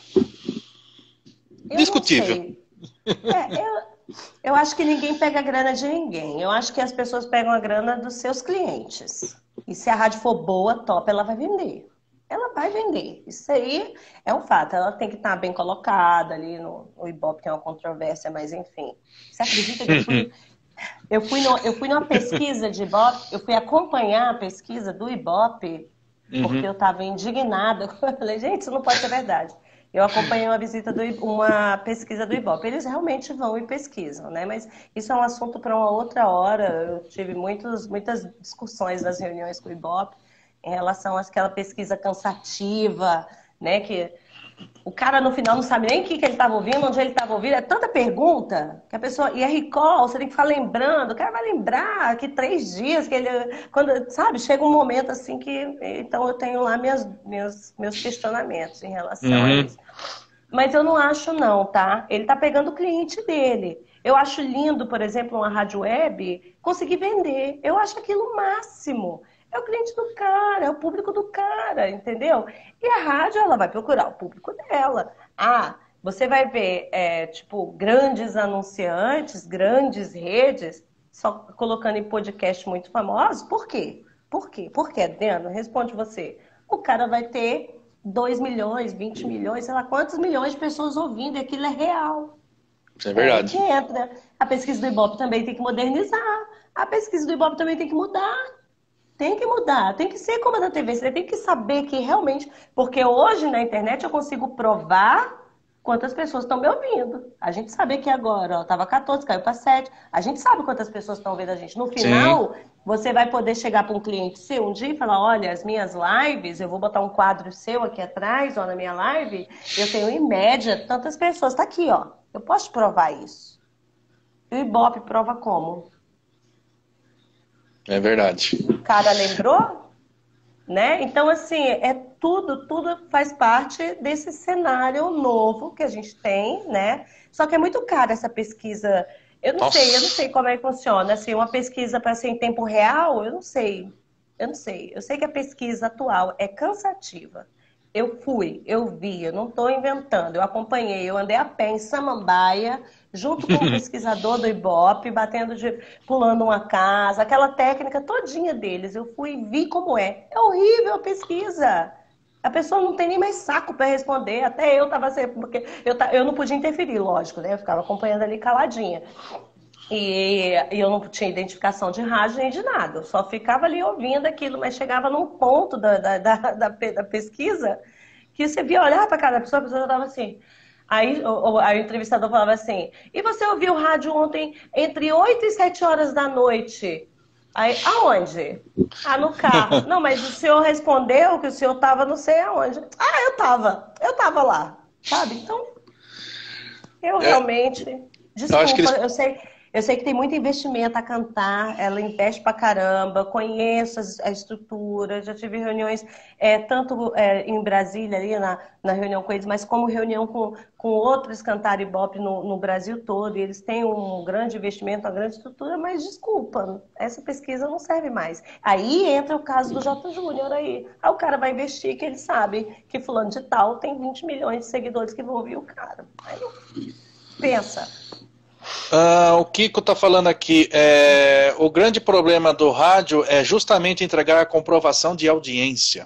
Eu Discutível. É, eu, eu acho que ninguém pega a grana de ninguém. Eu acho que as pessoas pegam a grana dos seus clientes. E se a rádio for boa, top, ela vai vender. Ela vai vender. Isso aí é um fato. Ela tem que estar bem colocada ali no, no Ibope, tem uma controvérsia, mas enfim. Você acredita que eu fui, eu fui, no, eu fui numa pesquisa de Ibope, eu fui acompanhar a pesquisa do Ibope, porque uhum. eu estava indignada. Eu falei, gente, isso não pode ser verdade. Eu acompanhei uma visita, do, uma pesquisa do Ibope. Eles realmente vão e pesquisam, né? Mas isso é um assunto para uma outra hora. Eu tive muitos, muitas discussões nas reuniões com o Ibope em relação àquela pesquisa cansativa, né? Que o cara no final não sabe nem o que, que ele estava ouvindo, onde ele estava ouvindo. É tanta pergunta que a pessoa... E é recall, você tem que ficar lembrando. O cara vai lembrar que três dias que ele... Quando, sabe, chega um momento assim que... Então eu tenho lá minhas, meus, meus questionamentos em relação uhum. a isso. Mas eu não acho não, tá? Ele tá pegando o cliente dele. Eu acho lindo, por exemplo, uma rádio web conseguir vender. Eu acho aquilo o máximo. É o cliente do cara, é o público do cara, entendeu? E a rádio, ela vai procurar o público dela. Ah, você vai ver, é, tipo, grandes anunciantes, grandes redes, só colocando em podcast muito famosos. Por quê? Por quê? Por quê, Adriano? Responde você. O cara vai ter dois milhões, vinte milhões, sei lá quantos milhões de pessoas ouvindo, e aquilo é real. Isso é verdade. É, que entra. A pesquisa do Ibope também tem que modernizar. A pesquisa do Ibope também tem que mudar. Tem que mudar, tem que ser como a da T V, você tem que saber que realmente... Porque hoje na internet eu consigo provar quantas pessoas estão me ouvindo. A gente sabe que agora, ó, tava quatorze, caiu para sete. A gente sabe quantas pessoas estão vendo a gente. No final, sim, você vai poder chegar para um cliente seu um dia e falar, olha, as minhas lives, eu vou botar um quadro seu aqui atrás, ó, na minha live, eu tenho em média tantas pessoas. Tá aqui, ó. Eu posso te provar isso. E o Ibope prova como? É verdade. O cara lembrou? Né? Então, assim, é tudo, tudo faz parte desse cenário novo que a gente tem, né? Só que é muito caro essa pesquisa. Eu não Nossa. sei, eu não sei como é que funciona. Assim, uma pesquisa para ser em tempo real, eu não sei. Eu não sei. Eu sei que a pesquisa atual é cansativa. Eu fui, eu vi, eu não estou inventando. Eu acompanhei, eu andei a pé em Samambaia, junto com o pesquisador do Ibope, batendo de, pulando uma casa, aquela técnica todinha deles. Eu fui e vi como é. É horrível a pesquisa. A pessoa não tem nem mais saco para responder. Até eu estava sempre, porque eu, eu não podia interferir, lógico, né? Eu ficava acompanhando ali caladinha. E, e eu não tinha identificação de rádio nem de nada. Eu só ficava ali ouvindo aquilo, mas chegava num ponto da, da, da, da, da pesquisa que você via olhar para cada pessoa, a pessoa já estava assim. Aí o, o, aí o entrevistador falava assim, e você ouviu rádio ontem entre oito e sete horas da noite? Aí, aonde? Ah, no carro. Não, mas o senhor respondeu que o senhor estava não sei aonde. Ah, eu estava. Eu estava lá. Sabe? Então, eu é, realmente... Desculpa, eu, eles... eu sei... Eu sei que tem muito investimento a Cantar, ela investe pra caramba, conheço a estrutura, já tive reuniões, é, tanto é, em Brasília, ali na, na reunião com eles, mas como reunião com, com outros Cantar Ibope no, no Brasil todo, e eles têm um grande investimento, uma grande estrutura, mas desculpa, essa pesquisa não serve mais. Aí entra o caso do J. Júnior aí. Aí o cara vai investir que ele sabe que fulano de tal tem vinte milhões de seguidores que vão ouvir o cara. Aí não... Pensa. Uh, o Kiko está falando aqui, é, o grande problema do rádio é justamente entregar a comprovação de audiência.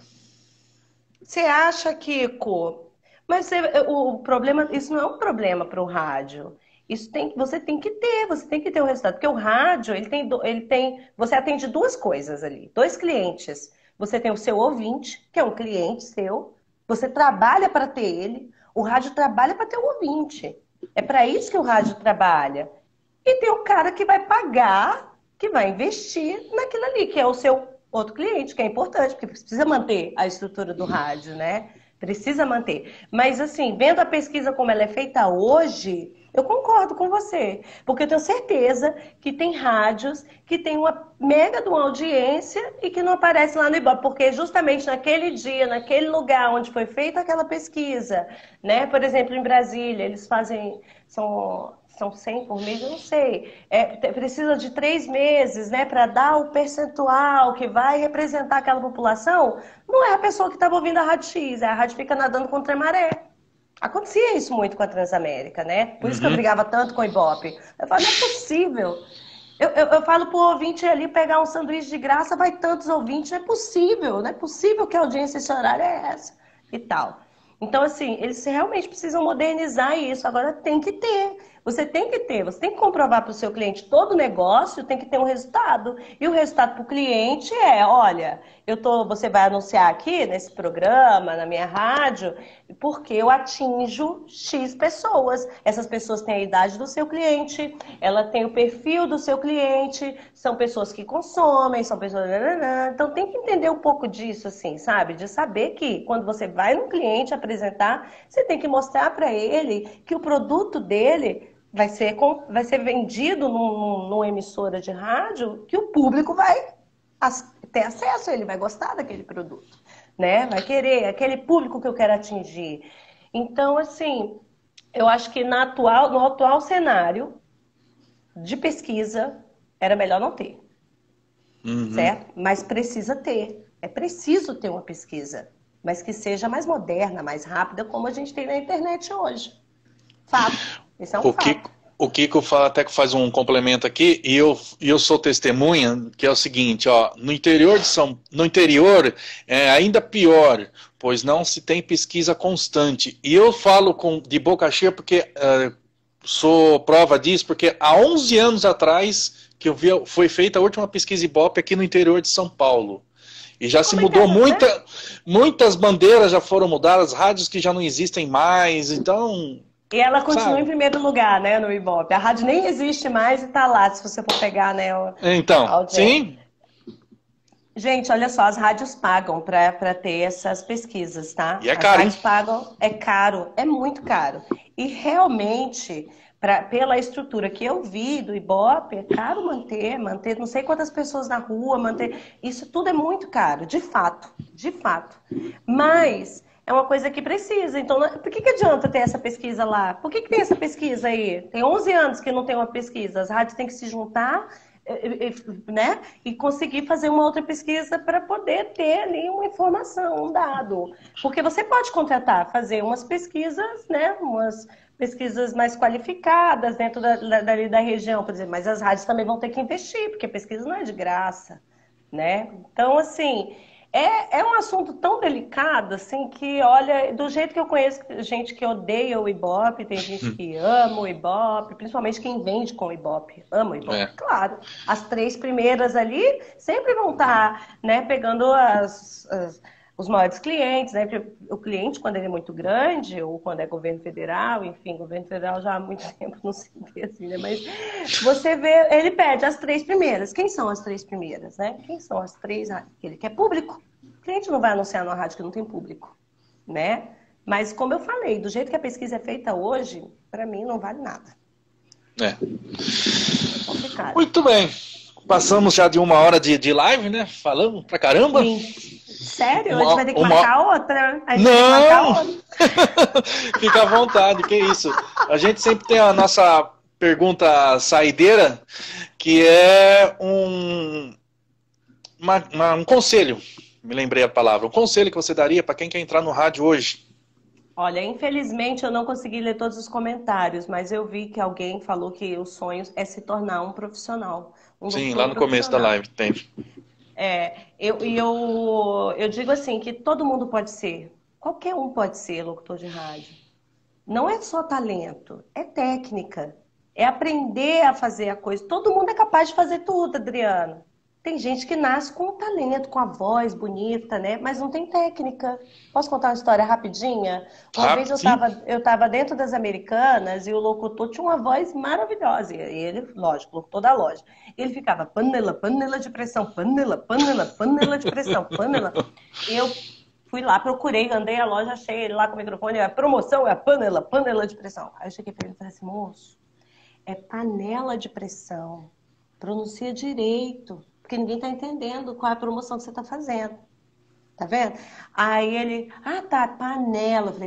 Você acha, Kiko? Mas você, o problema, isso não é um problema para o rádio. Isso tem, você tem que ter, você tem que ter o resultado. Porque o rádio, ele tem, ele tem, você atende duas coisas ali, dois clientes. Você tem o seu ouvinte, que é um cliente seu, você trabalha para ter ele, o rádio trabalha para ter o ouvinte. É para isso que o rádio trabalha. E tem o cara que vai pagar, que vai investir naquilo ali, que é o seu outro cliente, que é importante, porque precisa manter a estrutura do rádio, né? Precisa manter. Mas, assim, vendo a pesquisa como ela é feita hoje, eu concordo com você. Porque eu tenho certeza que tem rádios que tem uma mega de uma audiência e que não aparece lá no Ibope. Porque justamente naquele dia, naquele lugar onde foi feita aquela pesquisa, né? Por exemplo, em Brasília, eles fazem... São... São cem por mês, eu não sei. É, precisa de três meses, né, para dar o percentual que vai representar aquela população. Não é a pessoa que estava ouvindo a Rádio X, é a rádio fica nadando contra a maré. Acontecia isso muito com a Transamérica, né? Por isso uhum. que eu brigava tanto com o Ibope. Eu falo, não é possível. Eu, eu, eu falo pro ouvinte ali pegar um sanduíche de graça, vai tantos ouvintes, não é possível. Não é possível que a audiência esse horário é essa e tal. Então, assim, eles realmente precisam modernizar isso. Agora tem que ter. Você tem que ter, você tem que comprovar para o seu cliente todo negócio, tem que ter um resultado. E o resultado para o cliente é, olha, eu tô, você vai anunciar aqui nesse programa, na minha rádio, porque eu atinjo X pessoas. Essas pessoas têm a idade do seu cliente, ela tem o perfil do seu cliente, são pessoas que consomem, são pessoas... Então tem que entender um pouco disso, assim, sabe? De saber que quando você vai no cliente apresentar, você tem que mostrar para ele que o produto dele... Vai ser, vai ser vendido num, numa emissora de rádio que o público vai ter acesso, ele vai gostar daquele produto, né? Vai querer, aquele público que eu quero atingir. Então, assim, eu acho que na atual, no atual cenário de pesquisa, era melhor não ter, uhum. certo? Mas precisa ter, é preciso ter uma pesquisa, mas que seja mais moderna, mais rápida, como a gente tem na internet hoje. Fato. Isso é um o, Kiko, o Kiko fala, até que faz um complemento aqui, e eu, eu sou testemunha, que é o seguinte, ó, no interior de São, no interior é ainda pior, pois não se tem pesquisa constante. E eu falo com, de boca cheia porque uh, sou prova disso, porque há onze anos atrás que eu vi, foi feita a última pesquisa Ibope aqui no interior de São Paulo. E já se mudou, muita, muitas bandeiras já foram mudadas, rádios que já não existem mais, então... E ela continua Sabe? em primeiro lugar, né, no Ibope. A rádio nem existe mais e tá lá, se você for pegar, né, o, Então, sim. Gente, olha só, as rádios pagam para ter essas pesquisas, tá? E é as caro, rádios hein? pagam, é caro, é muito caro. E realmente, pra, pela estrutura que eu vi do Ibope, é caro manter, manter não sei quantas pessoas na rua, manter. Isso tudo é muito caro, de fato, de fato. Mas é uma coisa que precisa. Então, por que, que adianta ter essa pesquisa lá? Por que, que tem essa pesquisa aí? Tem onze anos que não tem uma pesquisa. As rádios têm que se juntar, né? E conseguir fazer uma outra pesquisa para poder ter ali uma informação, um dado. Porque você pode contratar, fazer umas pesquisas, né? Umas pesquisas mais qualificadas dentro da, da, dali da região, por exemplo, mas as rádios também vão ter que investir, porque a pesquisa não é de graça, né? Então, assim, é, é um assunto tão delicado, assim, que, olha, do jeito que eu conheço gente que odeia o Ibope, tem gente que ama o Ibope, principalmente quem vende com o Ibope, ama o Ibope. É. Claro, as três primeiras ali sempre vão estar, né, pegando as, as, os maiores clientes, né, porque o cliente, quando ele é muito grande, ou quando é governo federal, enfim, governo federal já há muito tempo não se vê assim, né, mas você vê, ele pede as três primeiras. Quem são as três primeiras, né? Quem são as três? Ele quer público. O cliente não vai anunciar numa rádio que não tem público, né? Mas, como eu falei, do jeito que a pesquisa é feita hoje, para mim não vale nada. É. É complicado. Muito bem. Passamos já de uma hora de, de live, né? Falamos pra caramba. Sim. Sério? Uma- a gente vai ter que uma- marcar outra? A gente vai ter que marcar Não! outra. Fica à vontade, que isso. A gente sempre tem a nossa pergunta saideira, que é um, uma- uma- um conselho. Me lembrei a palavra. Um conselho que você daria para quem quer entrar no rádio hoje. Olha, infelizmente eu não consegui ler todos os comentários, mas eu vi que alguém falou que o sonho é se tornar um profissional. Um Sim, locutor lá no começo da profissional. live tem. É, eu, e eu, eu digo assim, que todo mundo pode ser, qualquer um pode ser locutor de rádio. Não é só talento, é técnica, é aprender a fazer a coisa. Todo mundo é capaz de fazer tudo, Adriano. Tem gente que nasce com um talento, com a voz bonita, né? Mas não tem técnica. Posso contar uma história rapidinha? Uma Ah, vez eu sim. estava eu tava dentro das Americanas e o locutor tinha uma voz maravilhosa. E ele, lógico, o locutor da loja. Ele ficava panela, panela de pressão, panela, panela, panela de pressão, panela. Eu fui lá, procurei, andei a loja, achei ele lá com o microfone. A promoção é a panela, panela de pressão. Aí eu cheguei para ele e falei assim, moço, é panela de pressão. Pronuncia direito. Porque ninguém tá entendendo qual é a promoção que você tá fazendo. Tá vendo? Aí ele, ah, tá, panela. Eu falei,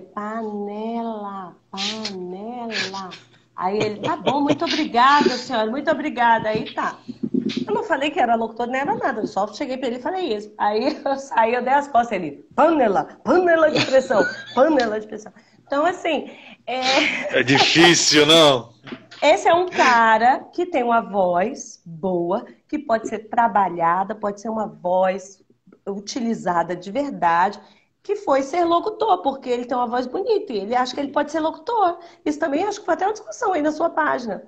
panela, panela. Aí ele, tá bom, muito obrigada, senhora, muito obrigada. Aí tá. Eu não falei que era locutor, nem era nada. Eu só cheguei pra ele e falei isso. Aí eu saí, eu dei as costas. Ele, panela, panela de pressão, panela de pressão. Então, assim, é... É difícil, não? Esse é um cara que tem uma voz boa, que pode ser trabalhada, pode ser uma voz utilizada de verdade, que foi ser locutor, porque ele tem uma voz bonita e ele acha que ele pode ser locutor. Isso também acho que foi até uma discussão aí na sua página.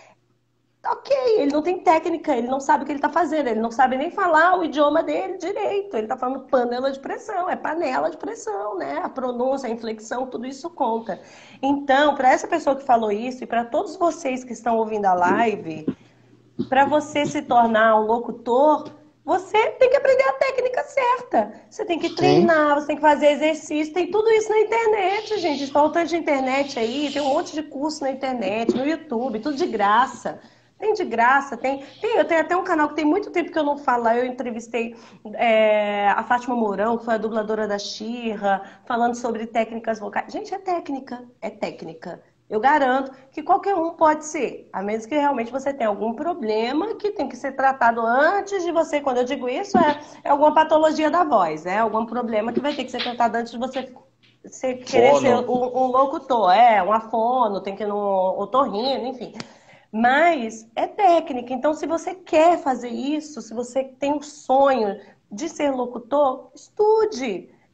Ok, ele não tem técnica, ele não sabe o que ele está fazendo, ele não sabe nem falar o idioma dele direito. Ele está falando panela de pressão, é panela de pressão, né? A pronúncia, a inflexão, tudo isso conta. Então, para essa pessoa que falou isso e para todos vocês que estão ouvindo a live, para você se tornar um locutor, você tem que aprender a técnica certa. Você tem que treinar, você tem que fazer exercício, tem tudo isso na internet, gente. Faltando de internet aí, tem um monte de curso na internet, no YouTube, tudo de graça. Tem de graça, tem, tem. Eu tenho até um canal que tem muito tempo que eu não falo lá. Eu entrevistei é, a Fátima Mourão, que foi a dubladora da Xirra, falando sobre técnicas vocais. Gente, é técnica, é técnica. Eu garanto que qualquer um pode ser, a menos que realmente você tenha algum problema que tem que ser tratado antes de você. Quando eu digo isso, é, é alguma patologia da voz, né? Algum problema que vai ter que ser tratado antes de você, você querer Fono. ser um, um locutor. É, um afono, tem que ir no otorrino, enfim. Mas é técnica. Então, se você quer fazer isso, se você tem um sonho de ser locutor, estude.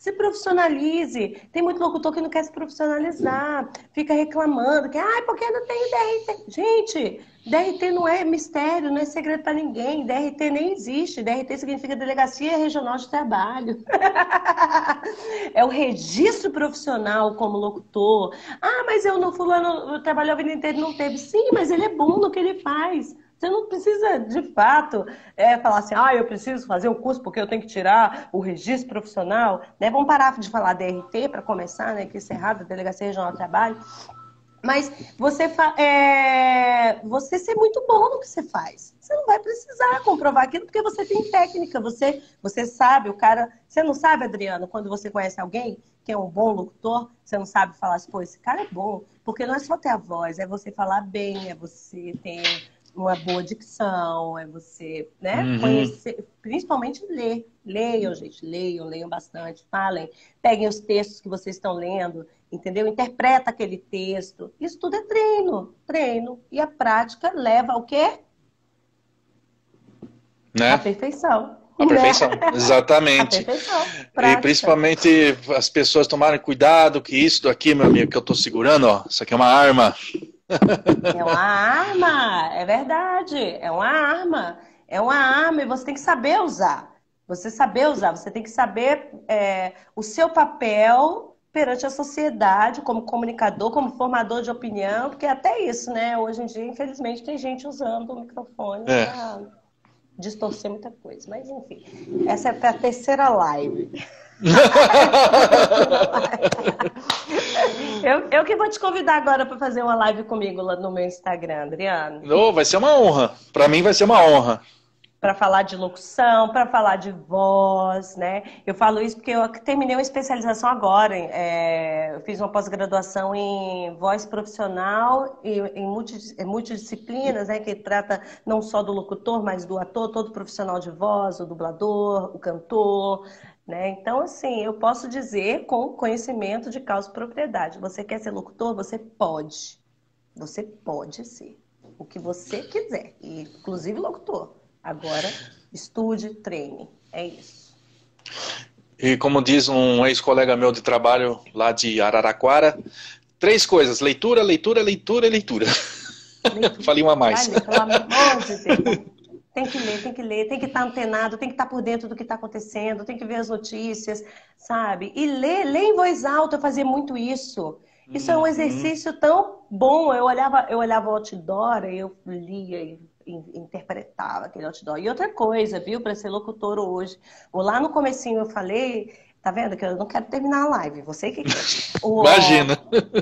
Se profissionalize. Tem muito locutor que não quer se profissionalizar, fica reclamando que, ai, porque não tem D R T? Gente, D R T não é mistério, não é segredo para ninguém. D R T nem existe. D R T significa Delegacia Regional de Trabalho. É o registro profissional como locutor. Ah, mas eu no fulano trabalhou a vida inteira e não teve. Sim, mas ele é bom no que ele faz. Você não precisa, de fato, é, falar assim, ah, eu preciso fazer um curso porque eu tenho que tirar o registro profissional. Né? Vamos parar de falar D R T para começar, né? Que isso é errado, Delegacia Regional do Trabalho. Mas você, é, você ser muito bom no que você faz. Você não vai precisar comprovar aquilo porque você tem técnica, você, você sabe, o cara... Você não sabe, Adriano, quando você conhece alguém que é um bom locutor, você não sabe falar assim, pô, esse cara é bom. Porque não é só ter a voz, é você falar bem, é você ter uma boa dicção, é você, né, uhum. conhecer, principalmente ler. Leiam, gente, leiam, leiam bastante, falem, peguem os textos que vocês estão lendo, entendeu? Interpreta aquele texto. Isso tudo é treino, treino. E a prática leva ao quê? Né? A perfeição. A perfeição, né? Exatamente. A perfeição. E principalmente as pessoas tomarem cuidado que isso daqui, meu amigo, que eu tô segurando, ó, isso aqui é uma arma. É uma arma, é verdade, é uma arma. É uma arma e você tem que saber usar. Você saber usar, você tem que saber é, o seu papel perante a sociedade, como comunicador, como formador de opinião, porque até isso, né? Hoje em dia, infelizmente, tem gente usando o microfone é. para distorcer muita coisa. Mas, enfim, essa é a terceira live. eu, eu que vou te convidar agora para fazer uma live comigo lá no meu Instagram, Adriano. Oh, vai ser uma honra. Para mim vai ser uma honra. Para falar de locução, para falar de voz, né? Eu falo isso porque eu terminei uma especialização agora. É, eu fiz uma pós-graduação em voz profissional e em multidisciplinas, né? Que trata não só do locutor, mas do ator, todo profissional de voz, o dublador, o cantor, né? Então, assim, eu posso dizer com conhecimento de causa e propriedade. Você quer ser locutor? Você pode. Você pode ser. O que você quiser. E, inclusive locutor. Agora, estude, treine. É isso. E como diz um ex-colega meu de trabalho lá de Araraquara, três coisas: leitura, leitura, leitura e leitura. leitura. Falei uma a mais. Vai ler, pelo amor de Deus. Tem que ler, tem que ler, tem que estar antenado, tem que estar por dentro do que está acontecendo, tem que ver as notícias, sabe? E ler, ler em voz alta, eu fazia muito isso. Isso uhum. é um exercício tão bom. Eu olhava, eu olhava o outdoor e eu lia e interpretava aquele outdoor. E outra coisa, viu, para ser locutor hoje, ou lá no comecinho eu falei, tá vendo que eu não quero terminar a live, você que quer. O, Imagina!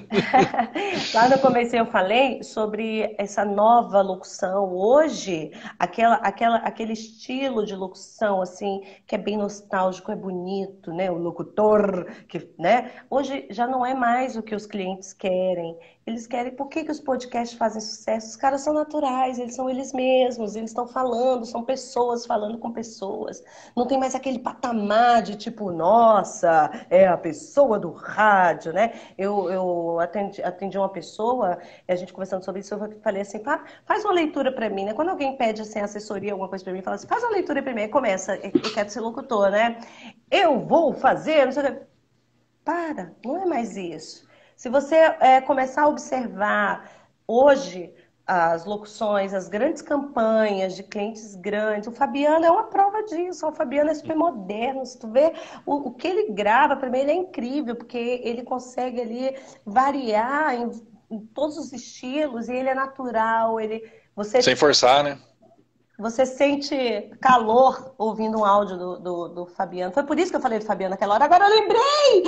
Lá no comecinho eu falei sobre essa nova locução. Hoje, aquela, aquela, aquele estilo de locução, assim, que é bem nostálgico, é bonito, né? O locutor, que, né? Hoje já não é mais o que os clientes querem. Eles querem... Por que que os podcasts fazem sucesso? Os caras são naturais, eles são eles mesmos, eles estão falando, são pessoas falando com pessoas. Não tem mais aquele patamar de tipo, nossa, é a pessoa do rádio, né? Eu, eu atendi, atendi uma pessoa, e a gente conversando sobre isso, eu falei assim, faz uma leitura para mim, né? Quando alguém pede assim, assessoria, alguma coisa para mim, fala assim, faz uma leitura para mim, aí começa, eu quero ser locutor, né? Eu vou fazer, não sei o que. Para, não é mais isso. Se você é, começar a observar hoje as locuções, as grandes campanhas de clientes grandes, o Fabiano é uma prova disso, o Fabiano é super moderno, se tu vê o, o que ele grava, para mim ele é incrível, porque ele consegue ali variar em, em todos os estilos, e ele é natural, ele... Você, sem forçar, né? Você sente calor ouvindo um áudio do, do, do Fabiano. Foi por isso que eu falei do Fabiano naquela hora, agora eu lembrei!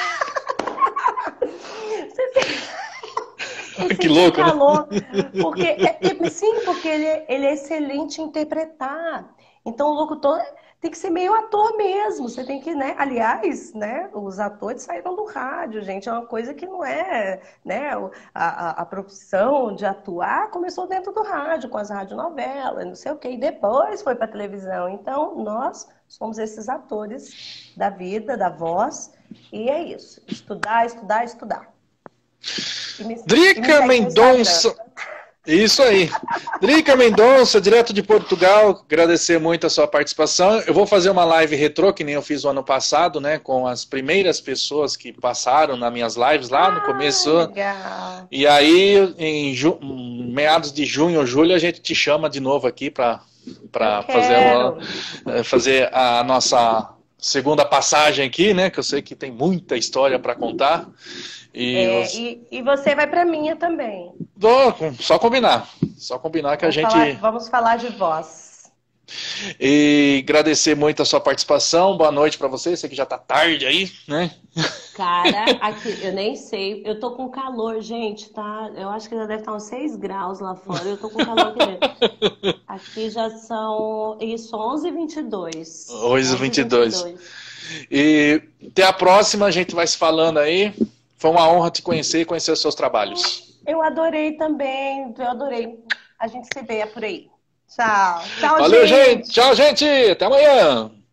Você que louco, calor, né? Porque, é, é, sim, porque ele, ele é excelente em interpretar. Então o locutor tem que ser meio ator mesmo. Você tem que, né? Aliás, né? Os atores saíram do rádio, gente. É uma coisa que não é, né? A, a, a profissão de atuar começou dentro do rádio, com as radionovelas, não sei o quê. E depois foi para a televisão. Então nós somos esses atores da vida, da voz. E é isso. Estudar, estudar, estudar. Me, Drica Mendonça. Isso aí. Drica Mendonça, direto de Portugal, agradecer muito a sua participação. Eu vou fazer uma live retrô, que nem eu fiz o ano passado, né, com as primeiras pessoas que passaram nas minhas lives lá no começo. Ah, legal. E aí, em ju... meados de junho ou julho, a gente te chama de novo aqui para para fazer, uma... fazer a nossa segunda passagem aqui, né, que eu sei que tem muita história para contar. E, é, você... e, e você vai para minha também. Só combinar. Só combinar que vamos a gente... Falar, vamos falar de voz. E agradecer muito a sua participação. Boa noite para você. Sei que já tá tarde aí, né? Cara, aqui, eu nem sei. Eu tô com calor, gente, tá? Eu acho que já deve estar uns seis graus lá fora. Eu tô com calor aqui dentro. Aqui já são, isso, onze e vinte e dois. onze e vinte e dois. E até a próxima, a gente vai se falando aí. Foi uma honra te conhecer e conhecer os seus trabalhos. Eu adorei também, eu adorei. A gente se vê por aí. Tchau. Tchau, Valeu, gente. gente. Tchau, gente. Até amanhã.